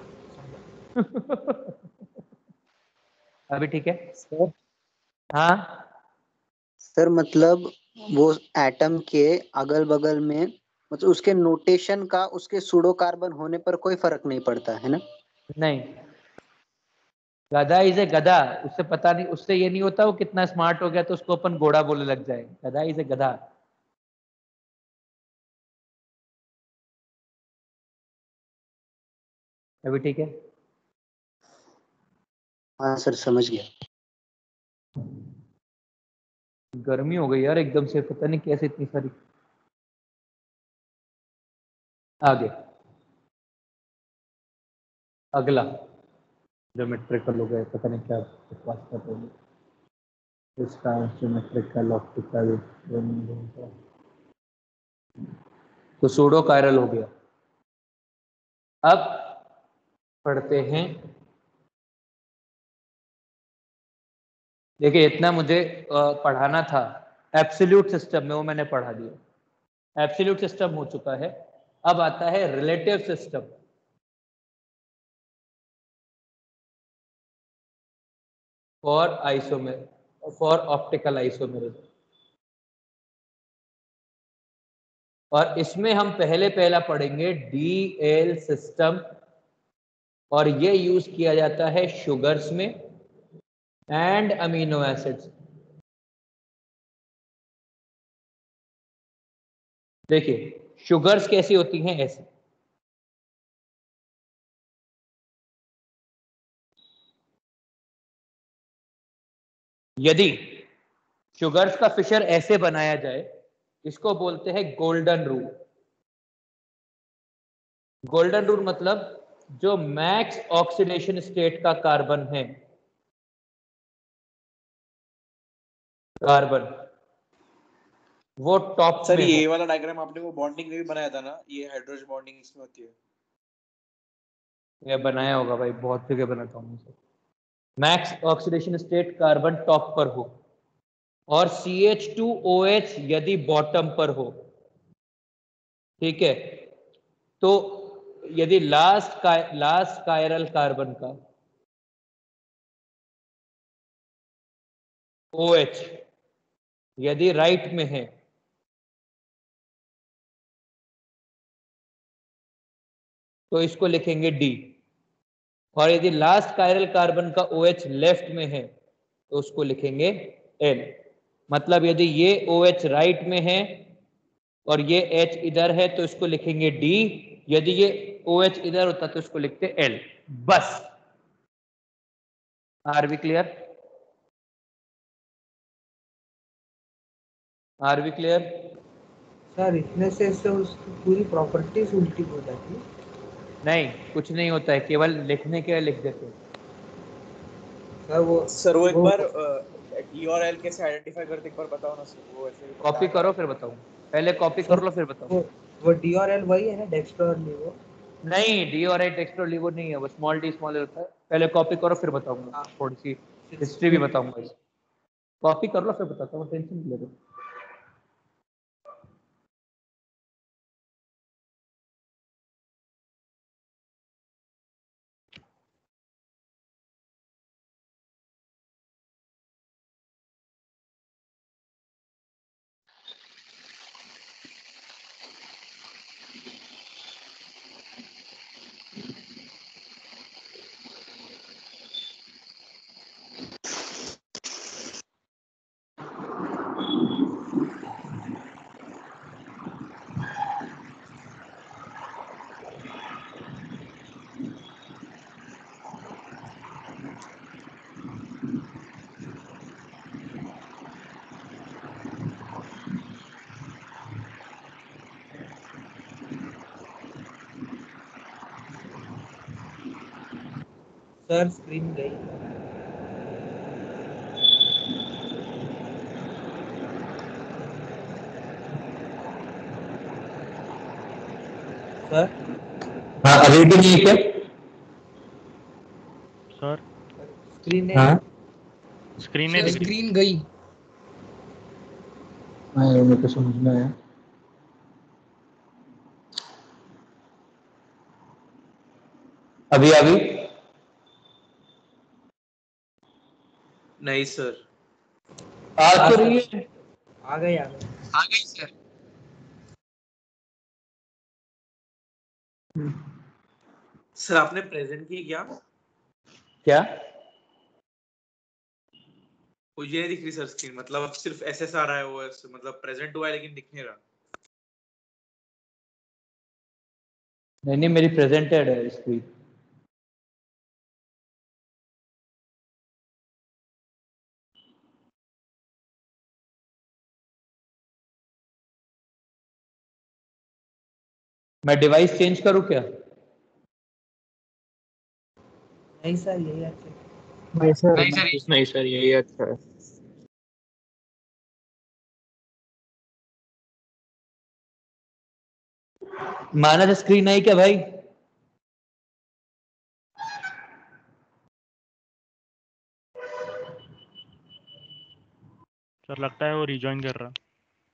अभी ठीक है? सर हाँ सर मतलब वो एटम के अगल बगल में, मतलब उसके नोटेशन का उसके सूडो कार्बन होने पर कोई फर्क नहीं पड़ता है ना? नहीं, गधा इज ए गधा, उससे पता नहीं, उससे ये नहीं होता वो कितना स्मार्ट हो गया तो उसको अपन घोड़ा बोलने लग जाए। गधा इज ए गधा। अभी ठीक है? हाँ सर समझ गया। गर्मी हो गई यार एकदम से, पता नहीं कैसे इतनी सारी। आगे अगला ज्योमेट्रिकल हो गया, पता नहीं क्या बकवास कर रहे हैं। इसका ज्योमेट्रिकल ऑप्टिकल तो सूडो कायरल हो गया। अब पढ़ते हैं, देखिए इतना मुझे पढ़ाना था एब्सोल्यूट सिस्टम में, वो मैंने पढ़ा दिया। एब्सोल्यूट सिस्टम हो चुका है, अब आता है relative system. For optical isomerism, और इसमें हम पहला पढ़ेंगे डीएल सिस्टम, और ये यूज किया जाता है शुगर्स में एंड अमीनो एसिड्स। देखिए शुगर्स कैसी होती हैं, ऐसी, यदि शुगर्स का फिशर ऐसे बनाया जाए, इसको बोलते हैं गोल्डन रूल। गोल्डन रूल मतलब जो मैक्स ऑक्सीडेशन स्टेट का कार्बन है, कार्बन वो टॉप सर में ये हो। वाला डायग्राम आपने वो बॉन्डिंग में भी बनाया था ना, ये हाइड्रोजन बॉन्डिंग इसमें होती है। ये बनाया होगा भाई, बहुत जगह बनाता हूँ मैं। Max oxidation state carbon top पर हो और CH2OH यदि बॉटम पर हो, ठीक है, तो यदि लास्ट कायरल कार्बन का OH यदि राइट में है तो इसको लिखेंगे D, और यदि लास्ट कायरल कार्बन का OH लेफ्ट में है तो उसको लिखेंगे L। मतलब यदि ये OH राइट में है और ये H इधर है तो इसको लिखेंगे D, यदि ये OH इधर होता तो इसको लिखते L। बस, are we clear? Are we clear? Sir इतने से इससे उसकी पूरी प्रॉपर्टीज उल्टी हो जाती है। नहीं, कुछ नहीं होता है, केवल लिखने के लिए लिख देते हैं। सर वो एक बार डी और एल कैसे आइडेंटिफाई करते एक बार बताओ ना सर। वो ऐसे कॉपी करो फिर बताऊं, पहले कॉपी कर लो फिर बताओ। वो डी और एल वही है ना, डेक्स्ट्रो और लीवो? नहीं, डी और एच डेक्स्ट्रो लीवो नहीं है, वो स्मॉल डी स्मॉल होता है। पहले कॉपी करो फिर बताऊंगा, थोड़ी सी हिस्ट्री भी बताऊंगा इसकी। कॉपी कर लो फिर बताता हूँ, टेंशन नहीं ले। सर स्क्रीन गई। सर हाँ, अभी भी नहीं है क्या सर? स्क्रीन हाँ स्क्रीन सर नहीं दिख रही। स्क्रीन गई। मेरे को समझ में आया। अभी नहीं सर। आ तो रही है। आ गई सर। सर आपने प्रेजेंट की क्या? वो ये नहीं दिख रही सर स्क्रीन, मतलब अब सिर्फ एसएस आ रहा है, वो मतलब प्रेजेंट हुआ है लेकिन दिख नहीं रहा। नहीं, मेरी प्रेजेंटेड है स्क्रीन। मैं डिवाइस चेंज करूं क्या? नहीं सर, यही अच्छा है। नहीं सर, नहीं सर, यही अच्छा है। माना स्क्रीन आई क्या भाई? सर लगता है वो रिजॉइन कर रहा।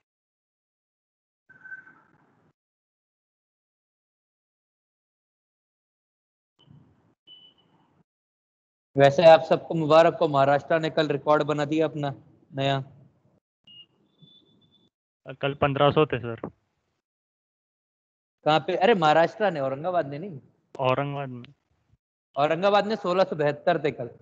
वैसे आप सबको मुबारक हो, महाराष्ट्र ने कल रिकॉर्ड बना दिया अपना नया। कल 1500 थे सर। कहाँ पे? अरे महाराष्ट्र ने, औरंगाबाद ने नहीं। औरंगाबाद में। औरंगाबाद ने 1672 थे कल।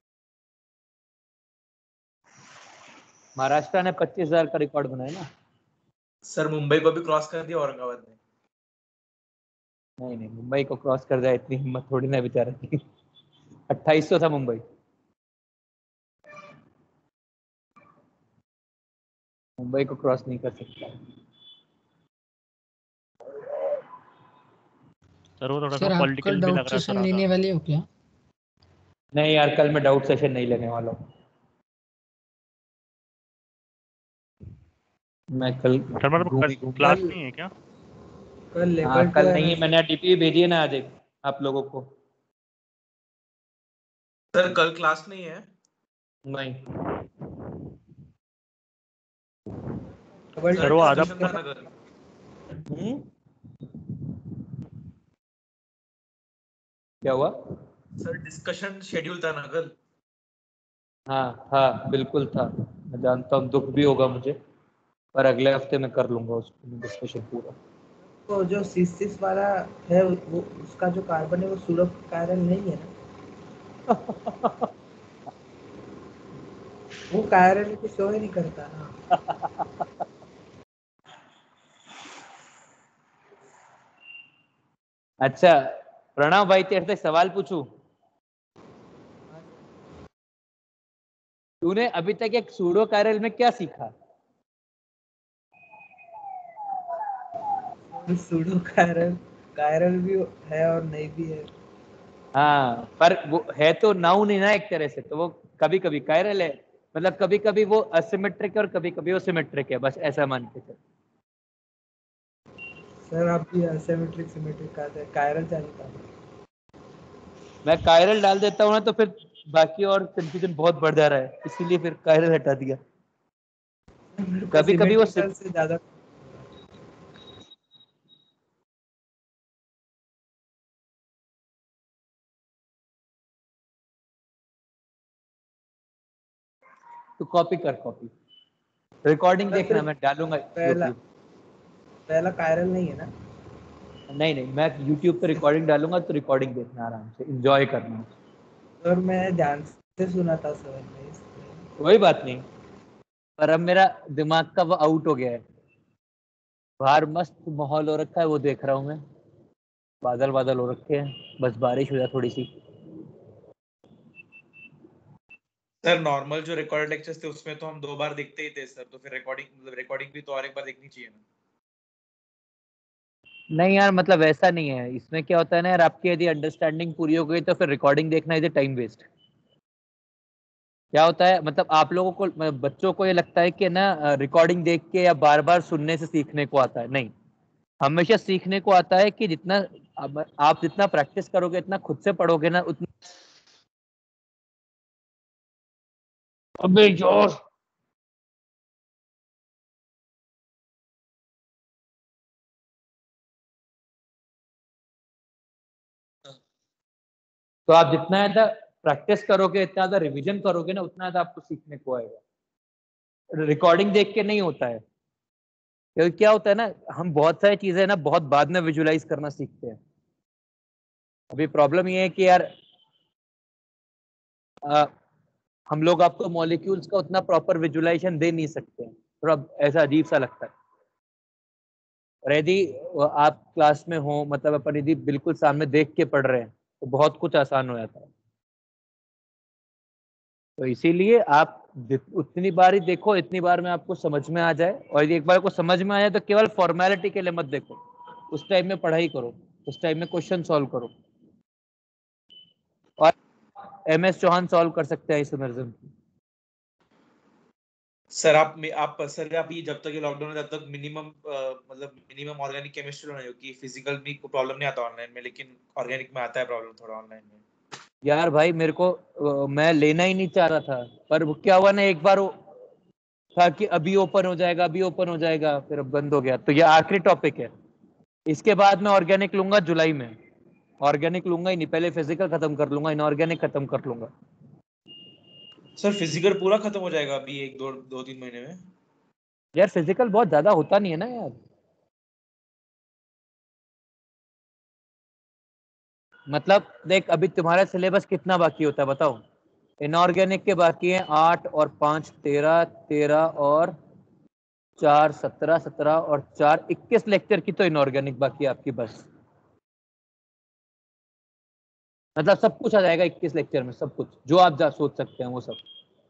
महाराष्ट्र ने 25,000 का रिकॉर्ड बनाया ना। सर मुंबई को भी क्रॉस कर दिया औरंगाबाद ने। नहीं, मुंबई को क्रॉस कर दिया, इतनी हिम्मत थोड़ी ना बेचारे की। 2800 था मुंबई। मुंबई को क्रॉस नहीं कर सकता। सर वो थोड़ा सा सर आप पॉलिटिकल कल भी लग डाउट रहा है सेशन सर लेने आधा। वाले हो क्या? नहीं यार, कल मैं डाउट सेशन नहीं लेने वाला हूँ। मैं कल सर मतलब क्लास नहीं है क्या? कल लेवल हाँ, 2 कल है नहीं ना है। मैंने डीपी भेजी है ना आज एक आप लोगों को। सर कल क्लास नहीं है। नहीं, लेवल सर 2 वो का आधा डिस्कशन था ना कल। क्या हुआ? सर डिस्कशन शेड्यूल था ना कल। हाँ हाँ बिल्कुल था, मैं जानता हूँ, दुख भी होगा मुझे, पर अगले हफ्ते मैं कर लूंगा उसको डिस्कशन पूरा। तो जो सिस वाला है वो उसका जो कार्बन है वो सूडो कायरल नहीं है ना? वो कायरल की शो ही नहीं करता ना। अच्छा प्रणव भाई, तेरे से सवाल पूछूं? तूने अभी तक एक सूडो कायरल में क्या सीखा? सूडो कायरल कायरल भी है और नहीं भी है। हाँ पर वो है तो नाउन ही ना एक तरह से, तो वो कभी कभी कायरल है, मतलब कभी कभी वो असिमेट्रिक है और कभी कभी वो सिमेट्रिक है, बस ऐसा मान के चल। सर आप भी असिमेट्रिक सिमेट्रिक कहते हैं, कायरल जानता हूँ। मैं कायरल डाल देता हूँ ना तो फिर बाकी और कंफ्यूजन बहुत बढ़ जा रहा है, इसीलिए फिर कायरल हटा दिया। कभी कभी वो सिमेट्रिकल से ज्यादा तो कॉपी कर, कॉपी रिकॉर्डिंग देखना, मैं डालूंगा पहला यूट्यूब। पहला कायरल नहीं है ना? नहीं नहीं, मैं यूट्यूब पे रिकॉर्डिंग डालूंगा तो रिकॉर्डिंग देखना, आराम से एंजॉय करना। सर मैं ध्यान से सुना था सर ने इसलिए। कोई बात नहीं, पर अब मेरा दिमाग का वो आउट हो गया है, बाहर मस्त माहौल हो रखा है, वो देख रहा हूँ मैं, बादल बादल हो रखे हैं, बस बारिश हो जाए थोड़ी सी। सर नॉर्मल जो रिकॉर्डेड लेक्चर्स थे उसमें तो हम 2 बार देखते ही थे सर, तो फिर रिकॉर्डिंग भी तो और एक बार देखनी चाहिए ना। नहीं यार, मतलब ऐसा नहीं है, इसमें क्या होता है ना यार, आपकी यदि अंडरस्टैंडिंग पूरी हो गई तो फिर रिकॉर्डिंग देखना इज टाइम वेस्ट। क्या होता है, मतलब आप लोगों को, मतलब बच्चों को ये लगता है कि ना रिकॉर्डिंग देख के या बार बार सुनने से सीखने को आता है, नहीं, हमेशा सीखने को आता है कि जितना आप जितना प्रैक्टिस करोगे, इतना खुद से पढ़ोगे ना, उतना। अबे यार, तो आप जितना ज्यादा प्रैक्टिस करोगे, इतना ज्यादा रिवीजन करोगे ना, उतना ज्यादा आपको सीखने को आएगा। रिकॉर्डिंग देख के नहीं होता है, क्योंकि क्या होता है ना, हम बहुत सारी चीजें ना बहुत बाद में विजुलाइज करना सीखते हैं। अभी प्रॉब्लम ये है कि यार आ, हम लोग आपको मॉलिक्यूल्स का उतना प्रॉपर विजुलाइजेशन दे नहीं सकते हैं, थोड़ा ऐसा अजीब सा लगता है। और यदि आप क्लास में हो, मतलब अपन यदि बिल्कुल सामने देख के पढ़ रहे हैं, तो बहुत कुछ आसान हो जाता है। तो इसीलिए आप उतनी बार ही देखो, इतनी बार में आपको समझ में आ जाए, और यदि एक बार को समझ में आ जाए तो केवल फॉर्मेलिटी के लिए मत देखो, उस टाइम में पढ़ाई करो, उस टाइम में क्वेश्चन सॉल्व करो। और MS चौहान सॉल्व कर सकते हैं आइसोमेरिज्म। सर आप ये जब तक ये लॉकडाउन है तब तक मिनिमम ऑर्गेनिक केमिस्ट्री होना, क्योंकि फिजिकल में को प्रॉब्लम नहीं आता ऑनलाइन में, लेकिन ऑर्गेनिक में आता है प्रॉब्लम थोड़ा ऑनलाइन में। यार भाई मेरे को मैं लेना ही नहीं चाह रहा था, पर वो क्या हुआ ना, एक बार वो था कि अभी ओपन हो जाएगा, अभी ओपन हो जाएगा, फिर अब बंद हो गया, तो ये आखिरी टॉपिक है। इसके बाद मैं ऑर्गेनिक लूंगा जुलाई में, ऑर्गेनिक लूंगा ही नहीं, पहले फिजिकल खत्म कर लूंगा, इनऑर्गेनिक खत्म कर लूंगा। सर फिजिकल पूरा खत्म हो जाएगा अभी 1-2-3 महीने में? यार फिजिकल बहुत ज्यादा होता नहीं है ना यार, मतलब देख अभी तुम्हारा सिलेबस कितना बाकी होता है बताओ? इनऑर्गेनिक के बाकी हैं 8 और 5 13, 13 और 4 17, 17 और 4 21 लेक्चर की तो इनऑर्गेनिक बाकी है आपकी बस। मतलब सब कुछ आ जाएगा 21 लेक्चर में, सब कुछ जो आप जा सोच सकते हैं वो सब।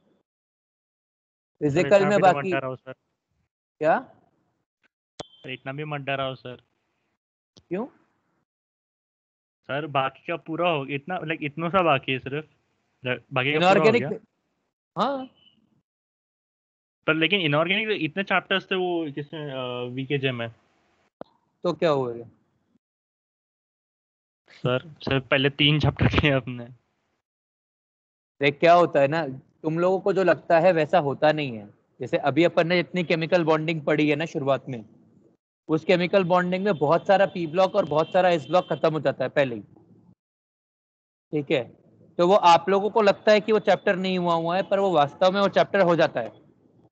सर फिजिकल इतना में भी तो मत बाकी डराओ सर, क्या? इतना भी मत डराओ सर। क्यों? सर बाकी का पूरा हो, इतना लाइक इतना सा बाकी है सिर्फ, बाकी का पूरा हो इनऑर्गेनिक, गया। हाँ पर लेकिन इनऑर्गेनिक इतने चैप्टर्स थे वो किसमें, वीकेजे में। तो क्या हुआ? सर सिर्फ पहले 3 चैप्टर किए अपने। देख क्या होता है ना, तुम लोगों को जो लगता है वैसा होता नहीं है। जैसे अभी अपन ने इतनी केमिकल बॉन्डिंग पढ़ी है ना शुरुआत में, उस केमिकल बॉन्डिंग में बहुत सारा पी ब्लॉक और बहुत सारा एस ब्लॉक खत्म हो जाता है पहले ही। ठीक है, तो वो आप लोगों को लगता है कि वो चैप्टर नहीं हुआ है, पर वो वास्तव में वो चैप्टर हो जाता है।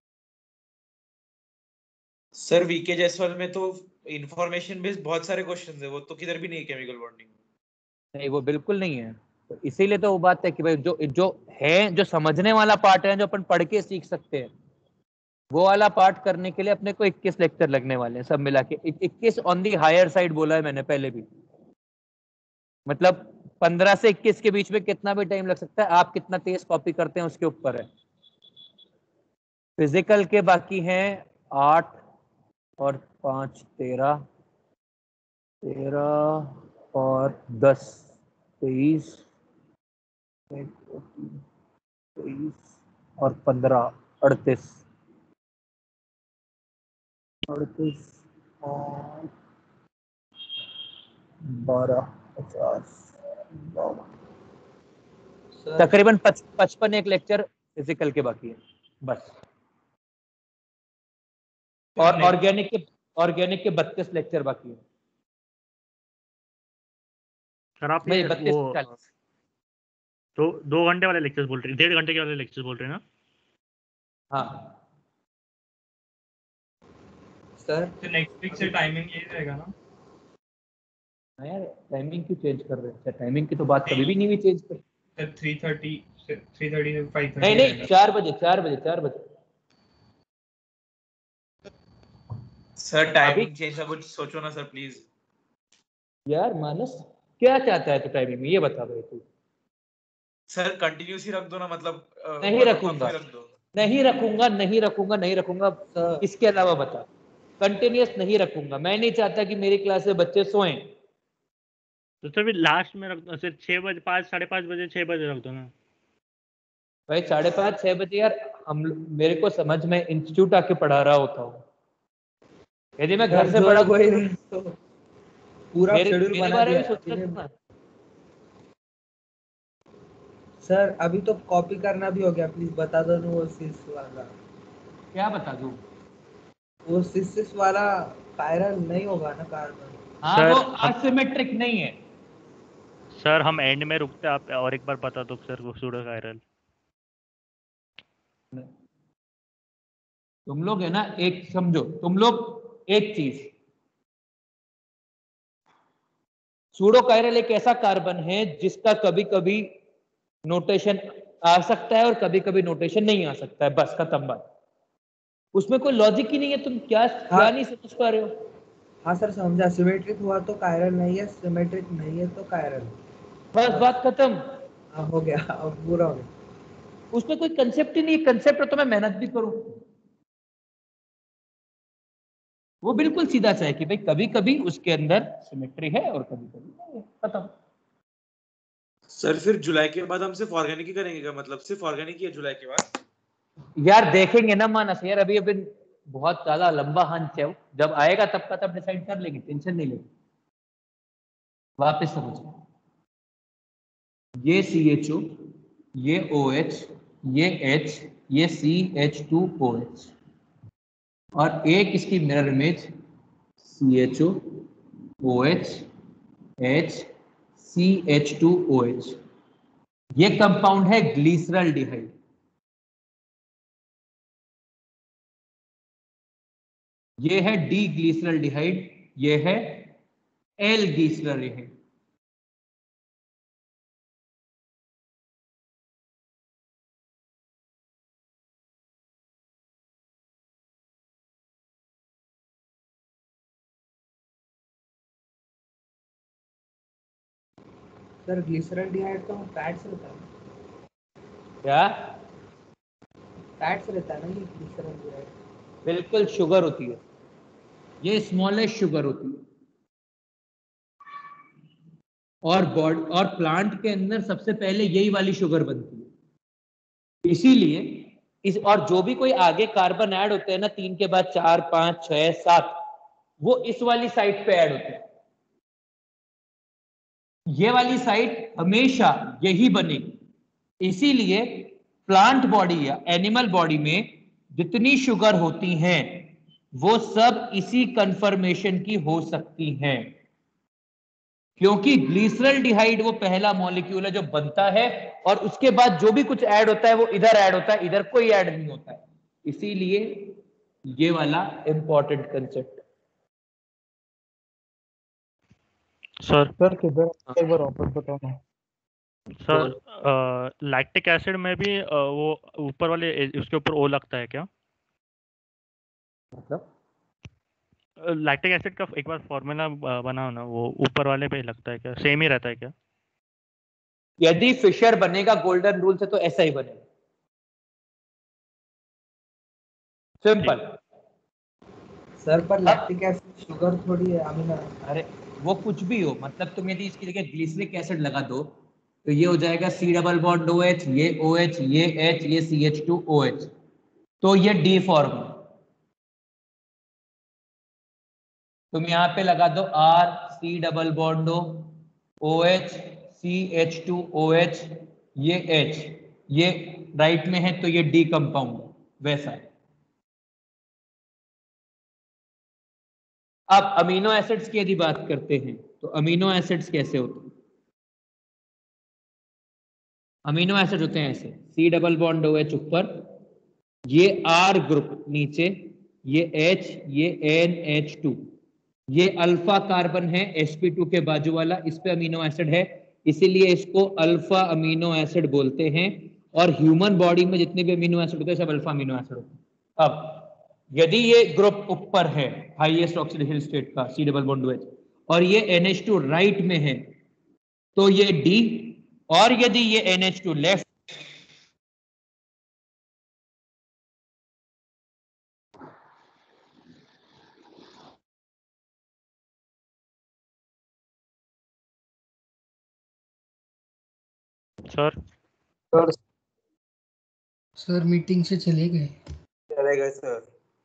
सर वीके जायसवाल में तो इंफॉर्मेशन बेस्ड बहुत सारे क्वेश्चंस है, वो तो किधर भी नहीं है केमिकल बॉन्डिंग। नहीं, वो बिल्कुल नहीं है। तो इसीलिए तो वो बात है कि भाई जो जो है, जो समझने वाला पार्ट है, जो अपन पढ़ के सीख सकते हैं, वो वाला पार्ट करने के लिए अपने को 21 लेक्चर लगने वाले हैं सब मिला के। 21 ऑन दी हायर साइड बोला है मैंने पहले भी, मतलब 15 से 21 के बीच में कितना भी टाइम लग सकता है, आप कितना तेज कॉपी करते हैं उसके ऊपर है। फिजिकल के बाकी हैं 8 और 5 13, 13 और 10 23, 23 और 15 38, 38 और 12 50 तकरीबन 55 एक लेक्चर फिजिकल के बाकी है बस। और ऑर्गेनिक के 32 लेक्चर बाकी है। सर आप नहीं, ये 32 वो 40। तो 2 घंटे वाले लेक्चर्स बोल रहे हैं, 1.5 घंटे के वाले लेक्चर्स बोल रहे हैं ना? हाँ सर तो नेक्स्ट वीक से टाइमिंग यही रहेगा ना? यार टाइमिंग क्यों चेंज कर रहे हैं? टाइमिंग की तो बात कभी भी नहीं हुई चेंज कर। 3:30 से 5:30 नहीं नहीं, 4 बजे 4 बजे 4 बजे। सर टाइमिंग चेंज का कुछ सोचो ना सर प्लीज। यार मानस क्या चाहता है तो टाइमिंग में ये बता भाई तू। सर कंटिन्यूस ही रख दो ना, मतलब नहीं रखूंगा, रख दो। नहीं रखूंगा, नहीं रखूंगा, नहीं रखूंगा। इसके अलावा बता। कंटिन्यूस नहीं रखूंगा, मैं नहीं चाहता कि मेरी क्लास में बच्चे सोएं। तो सर फिर लास्ट में रख दो, सिर्फ 6 बजे 5 5:30 बजे 6 बजे रख दो ना भाई 5:30 6 बजे यार, मेरे को समझ में इंस्टीट्यूट आके पढ़ा रहा होता हूँ। यदि मैं घर से पढ़ा तो पूरा शेड्यूल मेरे बना बारे दिया में सोचना अभी था। सर अभी तो कॉपी करना भी हो गया, प्लीज बता दो ना वो सिस वाला। क्या बता दूं? वो सिस वाला कायरल नहीं होगा ना कार्बन? हाँ वो असिमेट्रिक नहीं है। सर हम एंड में रुकते, आप और एक बार बता दो सर वो सूडो कायरल। तुम लोग है ना, एक समझो, तुम लोग एक चीज, सूडो कायरल एक ऐसा कार्बन है जिसका कभी कभी नोटेशन आ सकता है और कभी कभी नोटेशन नहीं आ सकता है, बस खत्म बात। उसमें कोई लॉजिक ही नहीं है। तुम क्या नहीं समझ पा रहे हो? हाँ सर समझा, सिमेट्रिक हुआ तो कायरल नहीं है, सिमेट्रिक नहीं है तो कायरल। बस बात खत्म। हाँ हो गया, अब पूरा हो गया। उसमें कोई कंसेप्ट ही नहीं है। कंसेप्ट हो तो मैं मेहनत भी करूं। वो बिल्कुल सीधा सा है कि भाई कभी कभी उसके अंदर सिमेट्री है और कभी कभी नहीं है, खत्म। सर फिर जुलाई के बाद हम सिर्फ ऑर्गेनिक ही करेंगे क्या? मतलब सिर्फ ऑर्गेनिक ही है जुलाई के बाद? यार देखेंगे ना मानस, यार अभी अभी बहुत ज्यादा लंबा हंच है। जब आएगा तब का तब डिसाइड कर लेंगे, टेंशन नहीं लेंगे। वापस समझो, ये CHO, ये OH, ये H, ये CH2OH और एक इसकी mirror image CHO, OH, H, CH2OH। ये कंपाउंड है ग्लिसरॉल्डिहाइड। ये है डी ग्लिसरॉल्डिहाइड, ये है एल ग्लिसरॉल्डिहाइड। सर ग्लिसरॉल्डिहाइड तो फैट्स रहता है। क्या फैट्स रहता है ना ये ग्लिसरॉल्डिहाइड? बिल्कुल शुगर होती है, ये स्मॉलेस्ट शुगर होती है। और बॉडी और प्लांट के अंदर सबसे पहले यही वाली शुगर बनती है। इसीलिए और जो भी कोई आगे कार्बन ऐड होते हैं ना, 3 के बाद 4 5 6 7, वो इस वाली साइड पे ऐड होते हैं। ये वाली साइड हमेशा यही बनेगी। इसीलिए प्लांट बॉडी या एनिमल बॉडी में जितनी शुगर होती हैं वो सब इसी कन्फर्मेशन की हो सकती हैं। क्योंकि ग्लिसरॉल्डिहाइड वो पहला मॉलिक्यूल है जो बनता है और उसके बाद जो भी कुछ ऐड होता है वो इधर ऐड होता है, इधर कोई ऐड नहीं होता है। इसीलिए ये वाला इंपॉर्टेंट कंसेप्ट। सर सर किधर एक बार वापस बताना। सर लैक्टिक एसिड में भी वो ऊपर वाले उसके ऊपर ओ लगता है क्या? मतलब लैक्टिक एसिड का एक बार फॉर्मूला बनाओ ना, वो ऊपर वाले पे लगता है क्या? सेम ही रहता है क्या? यदि फिशर बनेगा गोल्डन रूल से तो ऐसा ही बनेगा, सिंपल। सर पर लैक्टिक एसिड शुगर थोड़ी है अमीनो। अरे वो कुछ भी हो, मतलब तुम यदि इसकी जगह ग्लिसरिक एसिड लगा दो तो ये हो जाएगा C डबल बॉन्ड OH, ये OH, ये H, ये CH2OH, तो ये D फॉर्म। तुम यहाँ पे लगा दो R C double bond OH CH2OH, ये H, ये राइट में है तो ये D कंपाउंड वैसा। अब अमीनो एसिड्स की यदि बात करते हैं तो अमीनो एसिड्स कैसे होते हैं? अमीनो एसिड होते हैं ऐसे, C डबल बॉन्ड OH ऊपर, ये R ग्रुप नीचे, ये H, ये NH2, ये अल्फा कार्बन है sp2 के बाजू वाला, इस पे अमीनो एसिड है, इसीलिए इसको अल्फा अमीनो एसिड बोलते हैं। और ह्यूमन बॉडी में जितने भी अमीनो एसिड होते हैं सब अल्फा अमीनो एसिड होते हैं। अब यदि ये ग्रुप ऊपर है हाईएस्ट ऑक्सीडेशन स्टेट का C डबल बॉन्ड OH और ये NH2 राइट में है तो ये D, और यदि ये NH2 left sir sir meeting से चले गए। चले गए सर।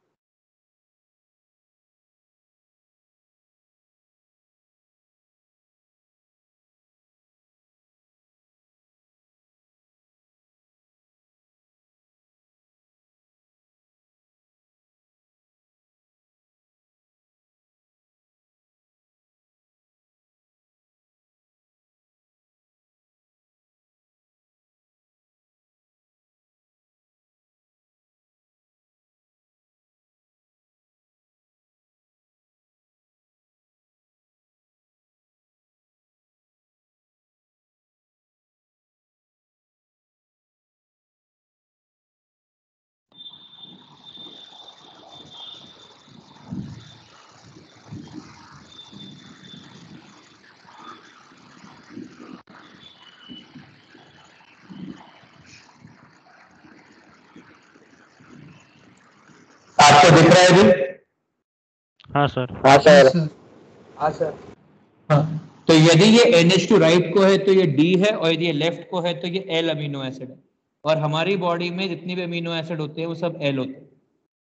आपको दिख रहा है अभी? हाँ सर। हाँ सर। हाँ सर। हाँ, तो यदि ये NH2 राइट को है तो ये D है, और यदि ये लेफ्ट को है तो ये L अमीनो एसिड है। और हमारी बॉडी में जितनी भी अमीनो एसिड होते हैं वो सब L होते हैं।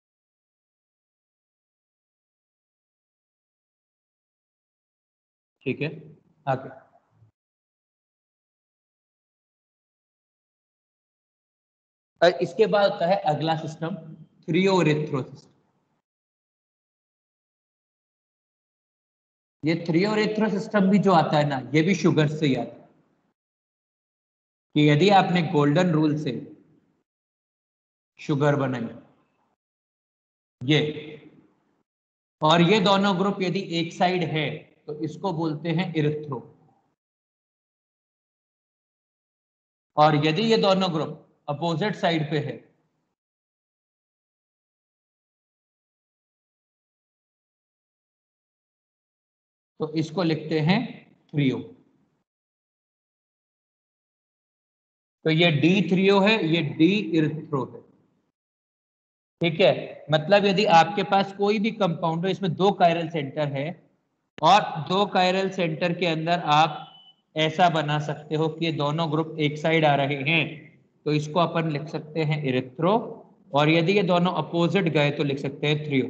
ठीक है, आगे। और इसके बाद होता है अगला सिस्टम, थ्रियोरेथ्रो सिस्टम। ये थ्रियोरेथ्रो सिस्टम भी जो आता है ना, ये भी शुगर से ही आता है। कि यदि आपने गोल्डन रूल से शुगर बनाई, ये और ये दोनों ग्रुप यदि एक साइड है तो इसको बोलते हैं इरिथ्रो। और यदि ये दोनों ग्रुप अपोजिट साइड पे है तो इसको लिखते हैं थ्रियो। तो ये D थ्रियो है, ये D इरिथ्रो है। ठीक है, मतलब यदि आपके पास कोई भी कंपाउंड हो, इसमें 2 कायरल सेंटर है और 2 कायरल सेंटर के अंदर आप ऐसा बना सकते हो कि ये दोनों ग्रुप एक साइड आ रहे हैं तो इसको अपन लिख सकते हैं इरिथ्रो, और यदि ये दोनों अपोजिट गए तो लिख सकते हैं थ्रियो।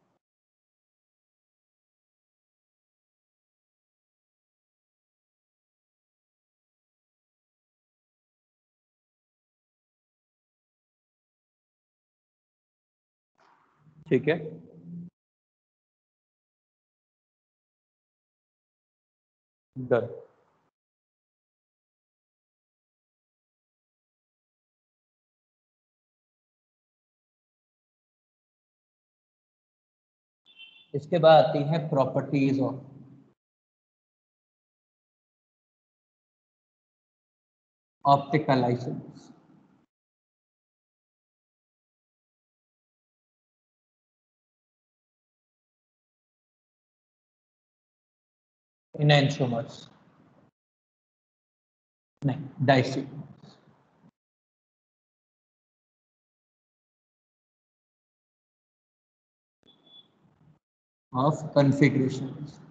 ठीक है, डन। इसके बाद आती है properties of optical isomers. Enantiomers नहीं, diastereomers. Of configuration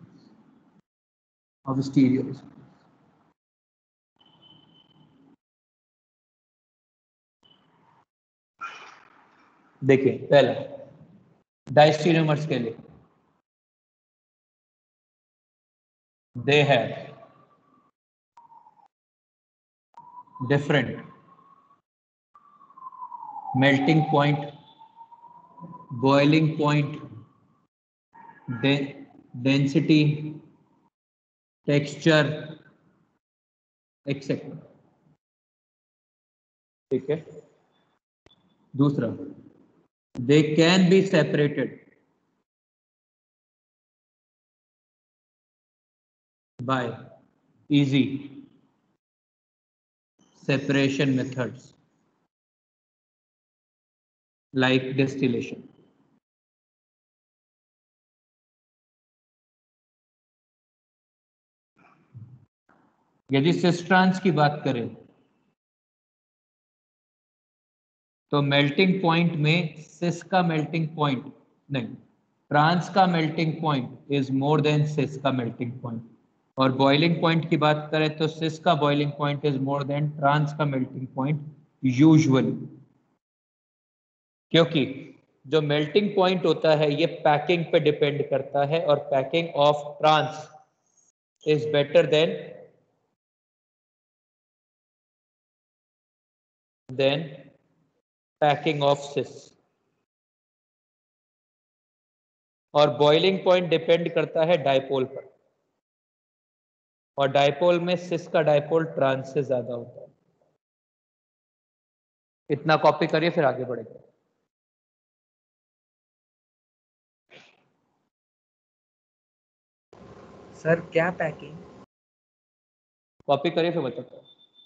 of stereo. देखिए पहला डाइस्टीरियोमर्स के लिए they have different melting point, boiling point, density, texture etcetera. ठीक है। दूसरा, they can be separated by easy separation methods like distillation। यदि cis trans की बात करें तो मेल्टिंग पॉइंट में सिस का मेल्टिंग पॉइंट नहीं, ट्रांस का melting point is more than cis का मेल्टिंग पॉइंट। और बॉइलिंग पॉइंट की बात करें तो सिस का boiling point is more than trans का मेल्टिंग पॉइंट यूजुअली, क्योंकि जो मेल्टिंग पॉइंट होता है ये पैकिंग पे डिपेंड करता है और packing of trans is better than packing of cis. और बॉइलिंग पॉइंट डिपेंड करता है डायपोल पर, और डायपोल में सिस का डायपोल ट्रांस से ज्यादा होता है। इतना कॉपी करिए फिर आगे बढ़ेंगे। सर क्या पैकिंग? कॉपी करिए फिर बताता हूं।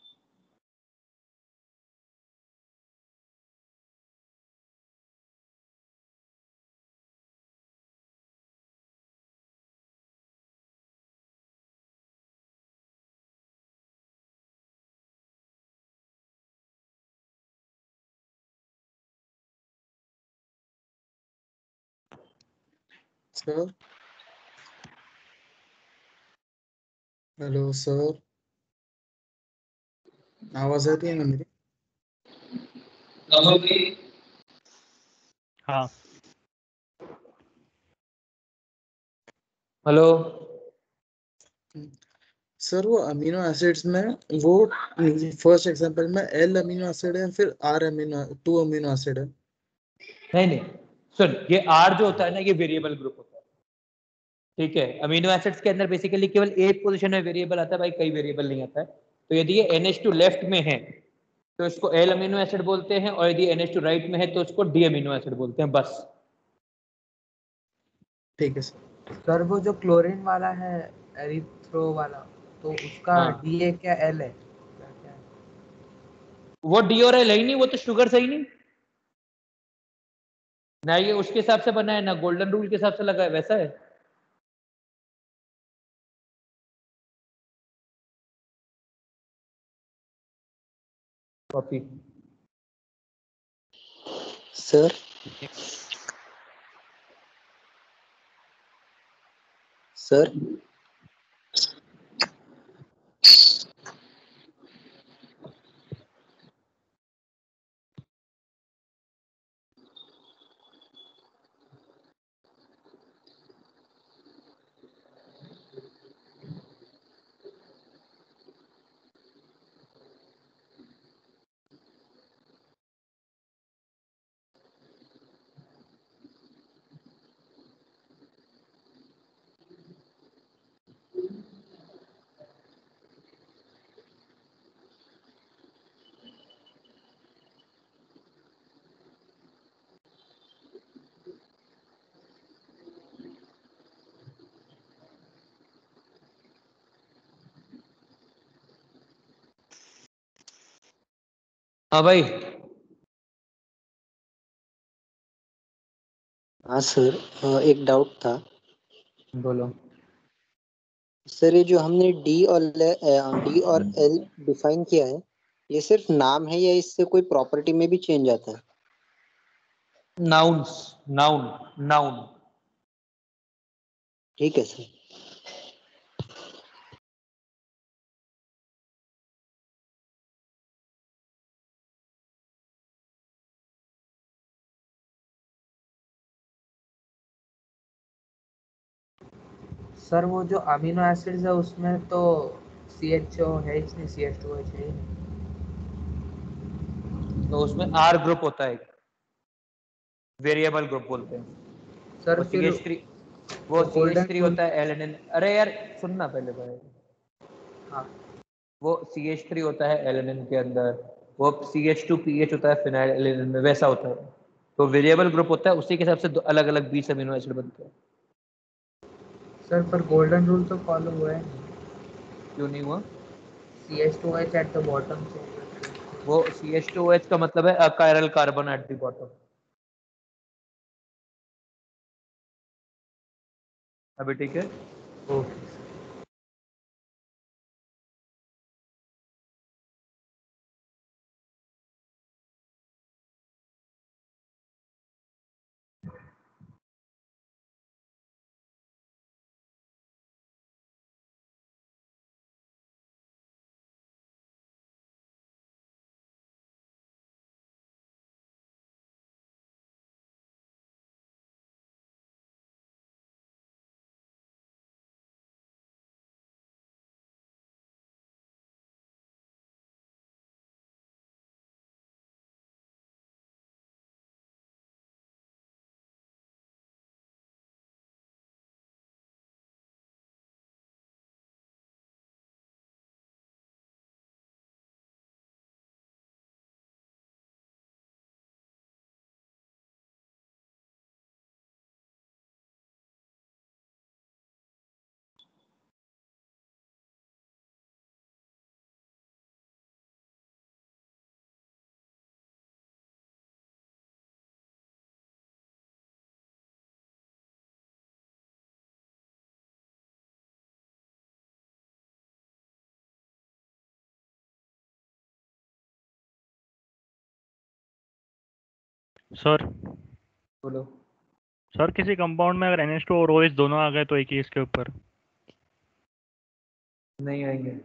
सर हेलो सर, आवाज आ रही है ना मेरी? हाँ हेलो सर वो अमीनो एसिड्स में वो फर्स्ट एग्जांपल में एल अमीनो एसिड है, फिर आर अमीनो 2 अमीनो एसिड है। नहीं नहीं, सुन, ये आर जो होता है ना ये वेरिएबल ग्रुप होता है। ठीक है, अमीनो एसिड्स के अंदर बेसिकली केवल एक पोजीशन में वेरिएबल आता है भाई, कई वेरिएबल नहीं आता है। तो यदि ये NH2 लेफ्ट में है तो इसको एल अमीनो एसिड बोलते हैं, और यदि NH2 राइट में है तो इसको डी अमीनो एसिड बोलते हैं, बस। ठीक है सर वो जो क्लोरीन वाला है, एरिथ्रो वाला, तो उसका हाँ। डीए क्या एल है? क्या है? वो डी और एल है ही नहीं, वो तो शुगर सही नहीं ना, ये उसके हिसाब से बना है ना गोल्डन रूल के हिसाब से लगा है, वैसा है। कॉपी सर सर हाँ भाई। हाँ सर, एक डाउट था। बोलो। सर ये जो हमने डी और एल डिफाइन किया है, ये सिर्फ नाम है या इससे कोई प्रॉपर्टी में भी चेंज आता है? Nouns, noun, noun. ठीक है सर। सर वो जो अमीनो एसिड्स है उसमें तो CHO है ही नहीं, CH2H है ही नहीं। तो उसमें R ग्रुप होता है, वेरिएबल ग्रुप बोलते हैं। सर वो फिर CH3, वो गोल्डन CH3 रूल। होता है एलेनिन। अरे यार सुनना पहले भाई। हाँ वो CH3 होता है एलेनिन के अंदर, वो CH2PH होता है फिनाइल एलेनिन में, वैसा होता है। तो वेरिएबल ग्रुप होता है, उसी के हिसाब से दो अलग अलग 20 अमीनो एसिड बनते हैं। सर पर गोल्डन रूल तो फॉलो हुआ है। क्यों नहीं हुआ? CH2H एट द बॉटम से। वो CH2OH का मतलब है achiral carbon at the bottom. अभी ठीक है। ओके। सर बोलो। सर किसी कंपाउंड में अगर NH2 और OH दोनों आ गए तो एक ही इसके ऊपर नहीं आएंगे।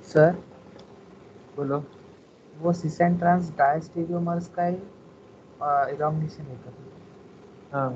सर बोलो। वो सिस एंड ट्रांस डायस्टेरियोमर्स का इलॉन्गेशन होता है। हाँ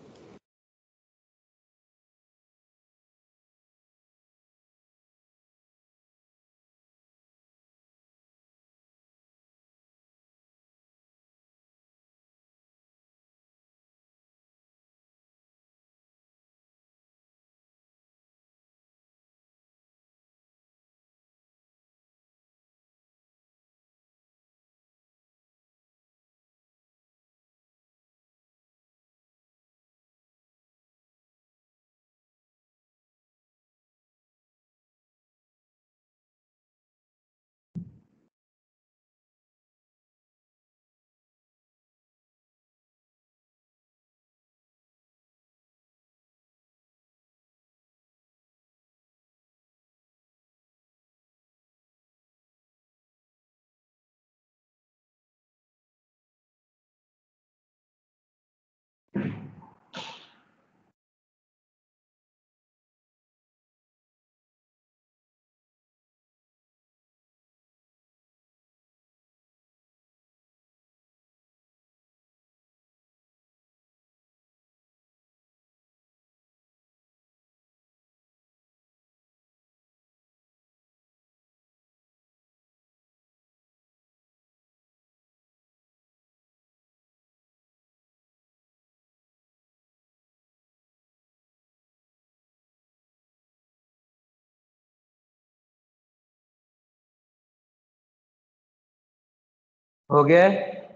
हो गया।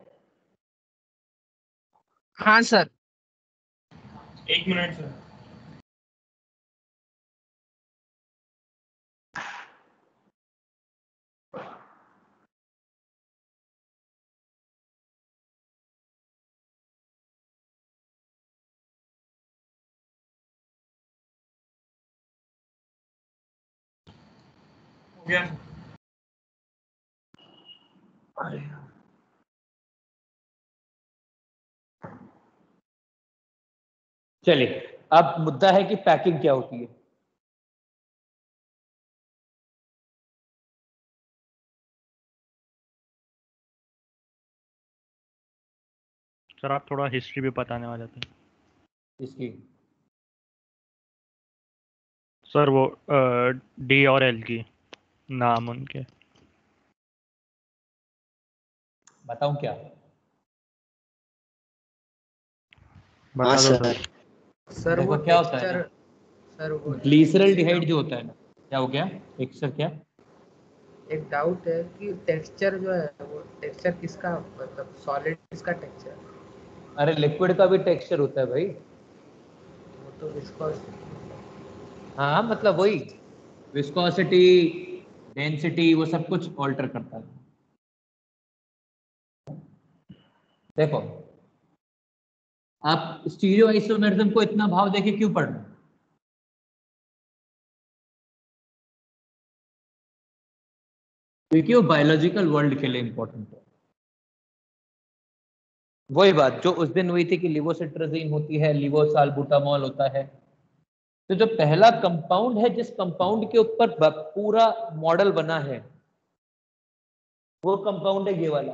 हाँ सर। 1 minute sir. हो गया। चलिए अब मुद्दा है कि पैकिंग क्या होती है। सर आप थोड़ा हिस्ट्री भी बताने वाले थे। इसकी सर वो डी और एल की नाम उनके बताऊं क्या? बता दो सर। सर वो देखो क्या होता है ना, सर वो ग्लिसरॉल्डिहाइड जो होता है ना, क्या हो गया एक सर क्या? एक डाउट है कि टेक्सचर जो है वो टेक्सचर किसका, मतलब सॉलिड किसका टेक्सचर? अरे लिक्विड का भी टेक्सचर होता है भाई। वो तो विस्कोस। हाँ मतलब वही विस्कोसिटी, डेंसिटी, वो सब कुछ ऑल्टर करता है। देखो आप स्टीरियो आइसोमेरिज्म को इतना भाव देके क्यों पढ़ रहे हो? क्योंकि वो बायोलॉजिकल वर्ल्ड के लिए इंपॉर्टेंट है। वही बात जो उस दिन हुई थी कि लिवोसिट्राजीन होती है, लिवोसाल्बुटामॉल होता है। तो जो पहला कंपाउंड है जिस कंपाउंड के ऊपर पूरा मॉडल बना है वो कंपाउंड है ये वाला।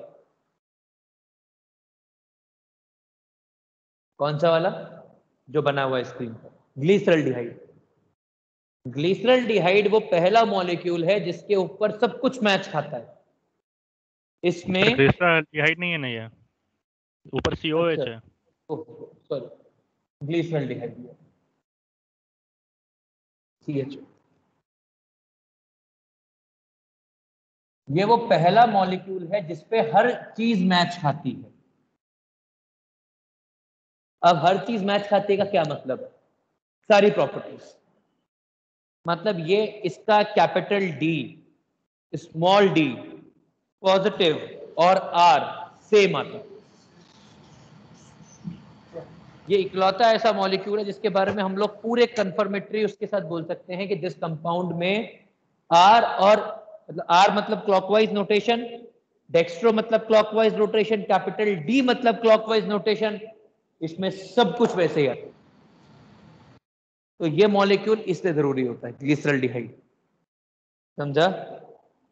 कौन सा वाला जो बना हुआ है स्क्रीन पर? ग्लिसरॉल्डिहाइड। ग्लिसरॉल्डिहाइड वो पहला मॉलिक्यूल है जिसके ऊपर सब कुछ मैच खाता है। इसमें ग्लिसरॉल्डिहाइड नहीं है ना, ये ऊपर COH है। Sorry glyceraldehyde CH। ये वो पहला मॉलिक्यूल है जिसपे हर चीज मैच खाती है। अब हर चीज मैच खाती का क्या मतलब है? सारी प्रॉपर्टीज, मतलब ये इसका capital D, small D, positive और आर सेम आता है। ये इकलौता ऐसा मॉलिक्यूल है जिसके बारे में हम लोग पूरे कंफर्मेटरी उसके साथ बोल सकते हैं कि जिस कंपाउंड में आर और मतलब आर मतलब क्लॉकवाइज नोटेशन, डेक्स्ट्रो मतलब क्लॉकवाइज रोटेशन, कैपिटल डी मतलब क्लॉकवाइज नोटेशन, इसमें सब कुछ वैसे ही आता है। तो ये मॉलिक्यूल इसलिए जरूरी होता है ग्लिसरॉल्डिहाइड। समझा?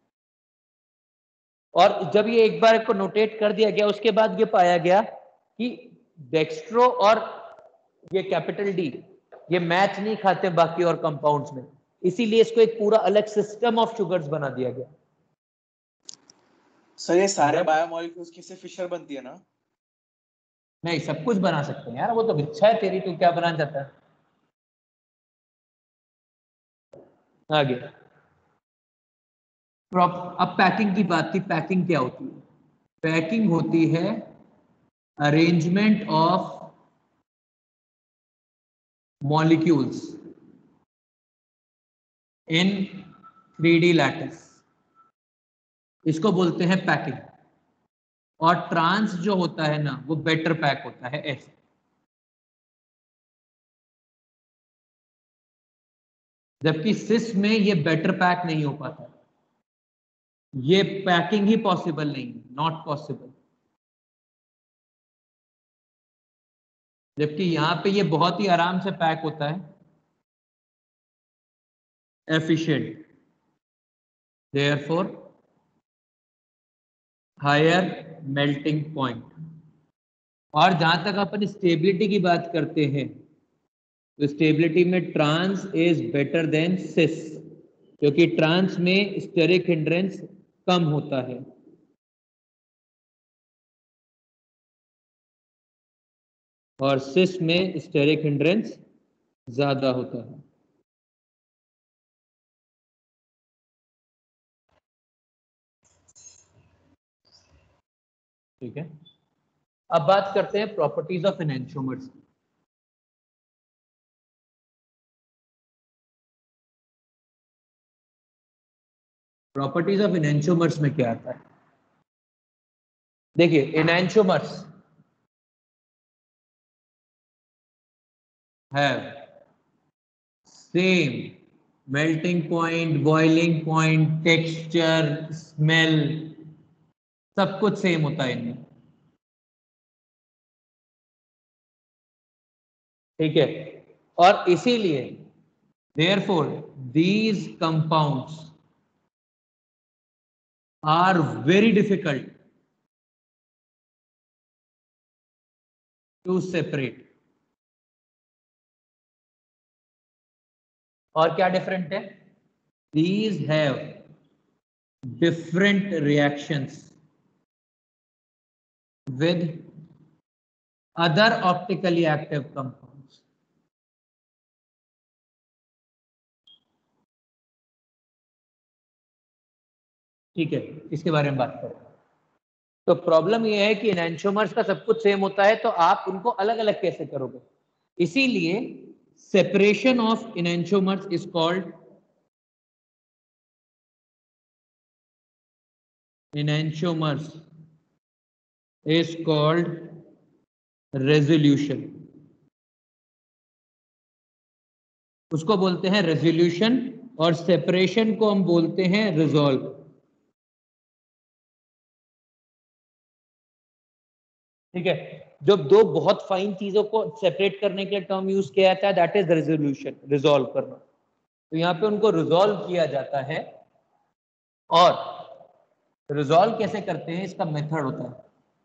और जब ये एक बार को नोटेट कर दिया गया, उसके बाद ये पाया गया कि डेक्स्ट्रो और ये कैपिटल डी ये मैच नहीं खाते बाकी और कंपाउंड्स में, इसीलिए इसको एक पूरा अलग सिस्टम ऑफ शुगर्स बना दिया गया। सर ये सारे बायोमोलिक्यूल्स की से फिशर बनती है ना? नहीं, सब कुछ बना सकते हैं यार, वो तो इच्छा है तेरी, तू क्या बनाना चाहता है। आगे अब पैकिंग की बात थी। पैकिंग क्या होती है? पैकिंग होती है arrangement of molecules in 3D lattice, इसको बोलते हैं पैकिंग। और ट्रांस जो होता है ना, वो बेटर पैक होता है ऐसे। जबकि सिस में ये बेटर पैक नहीं हो पाता, ये पैकिंग ही पॉसिबल नहीं, नॉट पॉसिबल। जबकि यहां पे ये बहुत ही आराम से पैक होता है, efficient, therefore higher melting point. और जहां तक अपन स्टेबिलिटी की बात करते हैं, तो स्टेबिलिटी में trans is better than cis, क्योंकि ट्रांस में स्टेरिक हिंड्रेंस कम होता है। और सिस में स्टेरिक हिंड्रेंस ज्यादा होता है। ठीक है, अब बात करते हैं प्रॉपर्टीज ऑफ एनेंटियोमर्स की। प्रॉपर्टीज ऑफ एनेंटियोमर्स में क्या आता है? देखिए, enantiomers have same melting point, boiling point, texture, smell, सब कुछ सेम होता है इनमें। ठीक है, और इसीलिए therefore these compounds are very difficult to separate। और क्या डिफरेंट है? These have different reactions with other optically active compounds। ठीक है, इसके बारे में बात करें। तो प्रॉब्लम यह है कि एनेंटियोमर्स का सब कुछ सेम होता है, तो आप उनको अलग अलग कैसे करोगे? इसीलिए separation of enantiomers is called resolution. उसको बोलते हैं रेजोल्यूशन, और सेपरेशन को हम बोलते हैं रिजॉल्व। ठीक है, जब दो बहुत फाइन चीजों को सेपरेट करने के लिए टर्म यूज किया जाता है, दैट इज रेजोल्यूशन, रिजॉल्व करना। तो यहाँ पे उनको रिजॉल्व किया जाता है। और रिजॉल्व कैसे करते हैं, इसका मेथड होता है।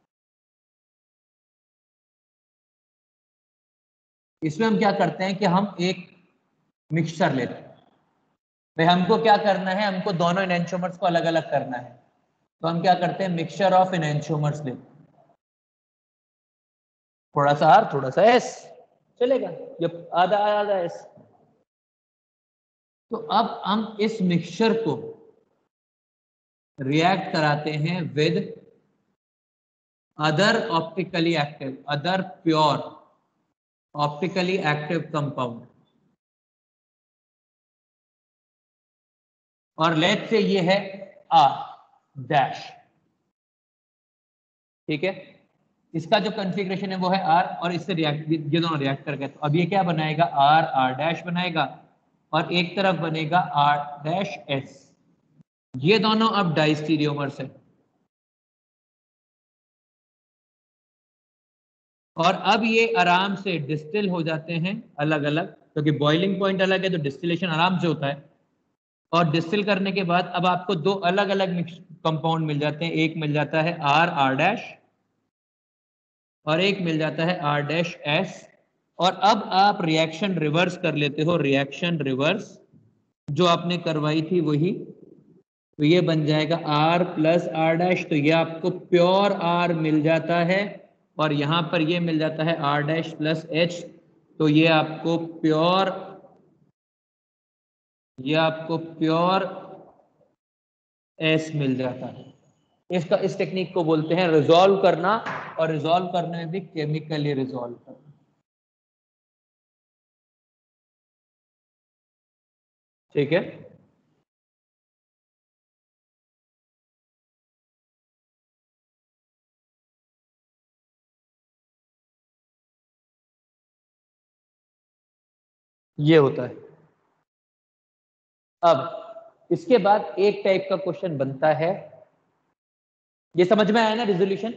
इसमें हम क्या करते हैं कि हम एक मिक्सचर लेते हैं। भाई हमको क्या करना है, हमको दोनों एनेंटियोमर्स को अलग अलग करना है, तो हम क्या करते हैं, मिक्सचर ऑफ एनेंटियोमर्स लेते हैं। थोड़ा सा आर, थोड़ा सा एस चलेगा, जब आधा आधा एस। तो अब हम इस मिक्सचर को रिएक्ट कराते हैं with other optically active, other pure optically active compound. और लेट से ये है आर डैश। ठीक है, इसका जो कॉन्फ़िगरेशन है वो है आर, और इससे रिएक्ट, ये दोनों रिएक्ट कर गए। तो अब ये क्या बनाएगा, आर आर डैश बनाएगा, और एक तरफ बनेगा आर डैश एस। ये दोनों अब डाइस्टीरियोमर्स है। और अब ये आराम से डिस्टिल हो जाते हैं अलग अलग, क्योंकि बॉइलिंग पॉइंट अलग है, तो डिस्टिलेशन आराम से होता है। और डिस्टिल करने के बाद अब आपको दो अलग अलग कंपाउंड मिल जाते हैं, एक मिल जाता है आर आर डैश और एक मिल जाता है आर डैश एस। और अब आप रिएक्शन रिवर्स कर लेते हो, रिएक्शन रिवर्स जो आपने करवाई थी वही, तो ये बन जाएगा R प्लस आर डैश, तो ये आपको प्योर R मिल जाता है और यहाँ पर ये मिल जाता है R डैश प्लस H, तो ये आपको प्योर S मिल जाता है। इस टेक्निक को बोलते हैं रिजॉल्व करना, और रिजॉल्व करने में भी केमिकली रिजॉल्व करना। ठीक है, ये होता है। अब इसके बाद एक टाइप का क्वेश्चन बनता है, ये समझ में आया ना रिजोल्यूशन?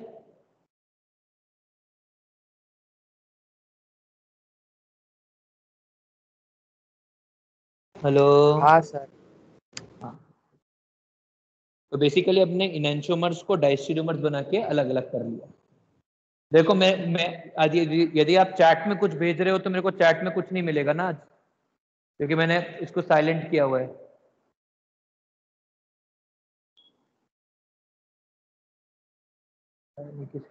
हेलो। हाँ सर। हाँ, तो बेसिकली अपने इनैंशियोमर्स को डायस्टेरियोमर्स बना के अलग अलग कर लिया। देखो मैं आज यदि आप चैट में कुछ भेज रहे हो तो मेरे को चैट में कुछ नहीं मिलेगा ना आज, क्योंकि मैंने इसको साइलेंट किया हुआ है। किस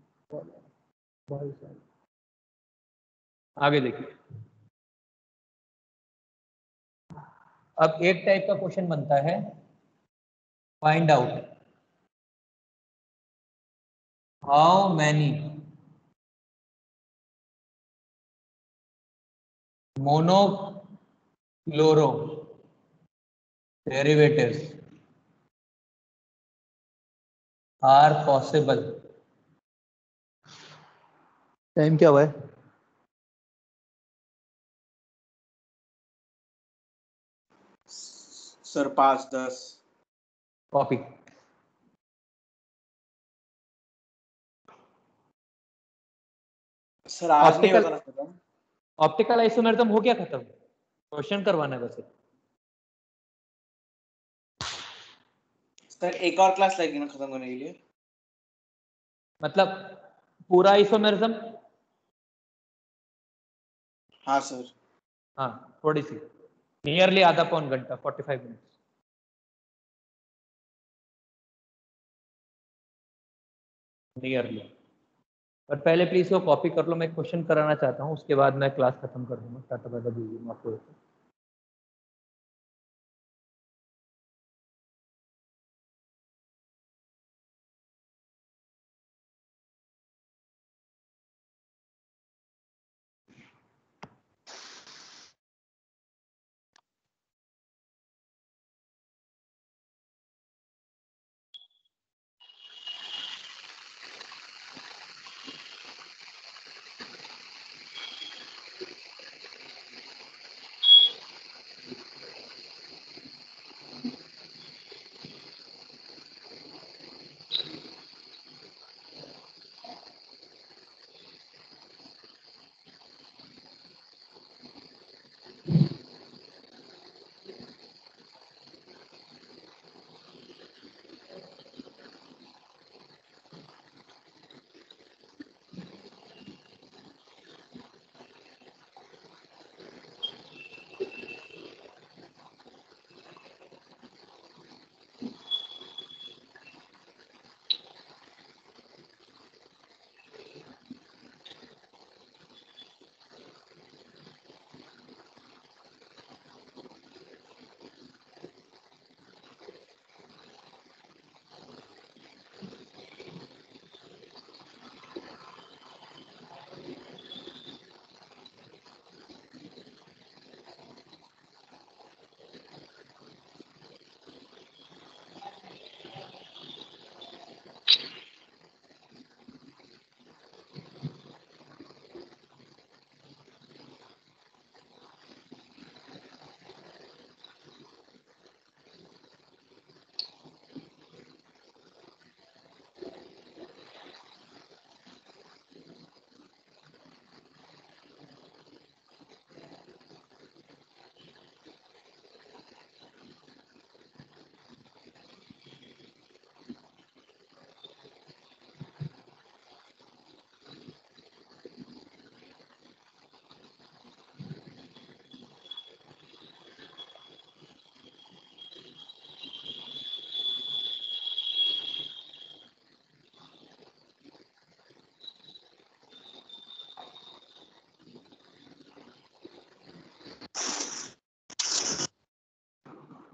आगे देखिए, अब एक टाइप का क्वेश्चन बनता है, find out how many monochloro derivatives are possible. Time क्या हुआ है? सर 5:10। कॉपी। सर आज नहीं होता ना खत्म? ऑप्टिकल आइसोमेरिज्म हो गया खत्म, क्वेश्चन करवाना है वैसे। सर एक और क्लास लगेगी ना खत्म करने के लिए? मतलब पूरा आइसोमेरिज्म? हाँ सर। हाँ, थोड़ी सी, नियरली आधा पौन घंटा, 45 मिनट्स नियरली। पर पहले प्लीज वो कॉपी कर लो, मैं क्वेश्चन कराना चाहता हूँ, उसके बाद मैं क्लास खत्म कर दूंगा। टाटा बाय बाय आपको।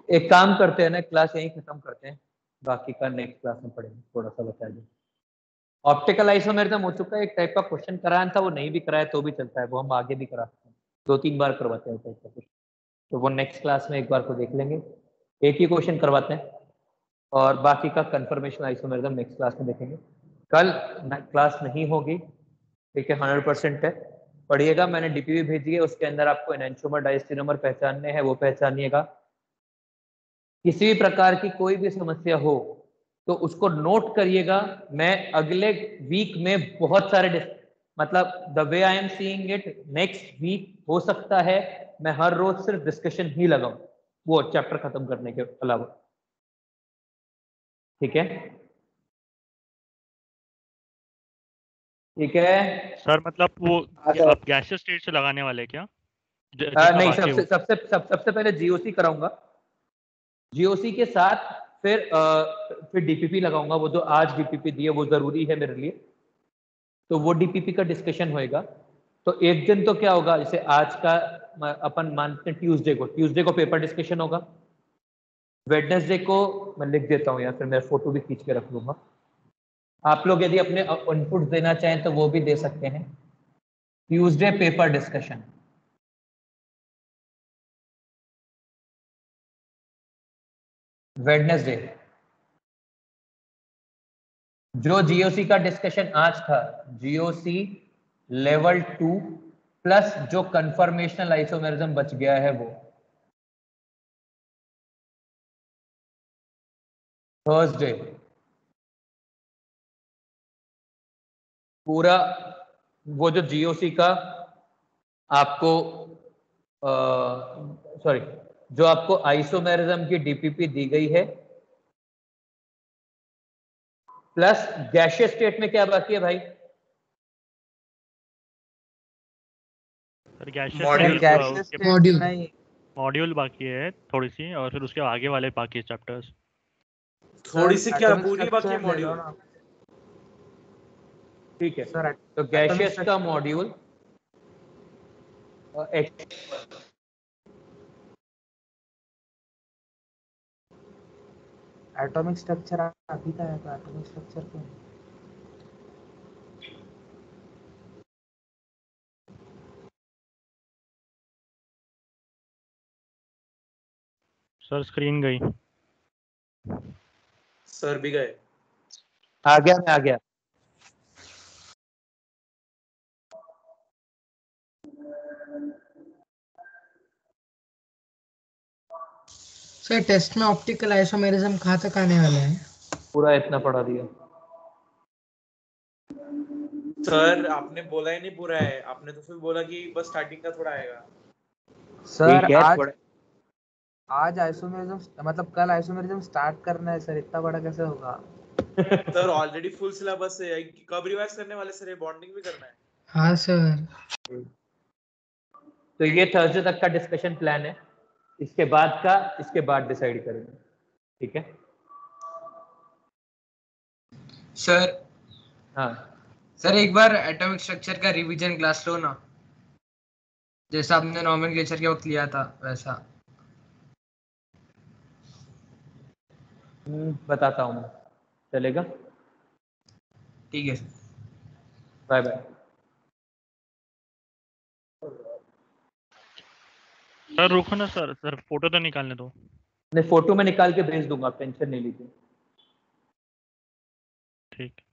एक काम करते हैं ना, क्लास यहीं खत्म करते हैं, बाकी का नेक्स्ट क्लास में पढ़ेंगे, थोड़ा सा बचा दें। ऑप्टिकल आइसोमेरिज्म हो चुका है, एक टाइप का क्वेश्चन कराया था, वो नहीं भी कराया तो भी चलता है, वो हम आगे भी करा सकते हैं, 2-3 बार करवाते हैं टाइप का क्वेश्चन, तो वो नेक्स्ट क्लास में एक बार को देख लेंगे, एक ही क्वेश्चन करवाते हैं और बाकी का कंफर्मेशन आइसोमेरिज्म नेक्स्ट क्लास में देखेंगे। कल क्लास नहीं होगी, ठीक है, 100% है, पढ़िएगा, मैंने डीपीवी भेजी है, उसके अंदर आपको एनेंटियोमर डायस्टेनोमर पहचानने हैं, वो पहचानिएगा। किसी भी प्रकार की कोई भी समस्या हो तो उसको नोट करिएगा। मैं अगले वीक में बहुत सारे मतलब the way I am seeing it, next week हो सकता है मैं हर रोज सिर्फ डिस्कशन ही लगाऊं, वो चैप्टर खत्म करने के अलावा, ठीक है? ठीक है सर मतलब वो आप गैसियस स्टेट से लगाने वाले हैं क्या? जितना नहीं, बाकी है वो। सबसे पहले जीओसी कराऊंगा, जीओसी के साथ फिर डीपीपी लगाऊंगा, वो जो आज डीपीपी दी है वो जरूरी है मेरे लिए, तो वो डीपीपी का डिस्कशन होएगा। तो एक दिन तो क्या होगा, जैसे आज का अपन मानते हैं ट्यूसडे को पेपर डिस्कशन होगा, वेडनेसडे को मैं लिख देता हूँ या फिर मैं फोटो भी खींच के रख लूंगा, आप लोग यदि अपने इनपुट देना चाहें तो वो भी दे सकते हैं। ट्यूसडे पेपर डिस्कशन, वेडनेसडे जो जीओसी का डिस्कशन आज था, जीओसी लेवल 2 प्लस जो कंफर्मेशनल आइसोमेरिज्म बच गया है वो थर्सडे, पूरा वो जो जीओसी का आपको सॉरी जो आपको आइसोमेरिज्म की डीपीपी दी गई है, प्लस गैशियस स्टेट में क्या बाकी है भाई? सर गैसियस मॉड्यूल बाकी है थोड़ी सी, और फिर उसके आगे वाले बाकी चैप्टर्स। थोड़ी सी क्या, पूरी बाकी है मॉड्यूल? ठीक है सर, तो गैशियस का मॉड्यूल एटॉमिक स्ट्रक्चर अभी का है, तो एटॉमिक स्ट्रक्चर क्यों? सर स्क्रीन गई। सर भी गए। आ गया, मैं आ गया। सर टेस्ट में ऑप्टिकल आइसोमेरिज्म कहाँ तक आने वाला है? पूरा इतना पढ़ा दिया सर, आपने बोला ही नहीं पूरा है, आपने तो फिर बोला कि बस स्टार्टिंग का थोड़ा आएगा। सर आज आइसोमेरिज्म मतलब कल आइसोमेरिज्म स्टार्ट करना है सर, इतना बड़ा कैसे होगा? सर ऑलरेडी फुल सिलेबस है, कब रिवाइज करने वाले सर? ये बॉन्डिंग भी करना है। हाँ सर। तो ये थर्सडे तक का डिस्कशन प्लान है, इसके बाद डिसाइड करेंगे, ठीक है सर? हाँ सर एक बार एटॉमिक स्ट्रक्चर का रिवीजन क्लास लो ना, जैसा आपने नॉमेनक्लेचर के वक्त लिया था वैसा। बताता हूँ मैं, चलेगा? ठीक है सर, बाय बाय। सर रुको ना सर, फोटो तो निकालने दो। नहीं, फोटो में निकाल के भेज दूंगा, आप टेंशन नहीं लीजिए। ठीक।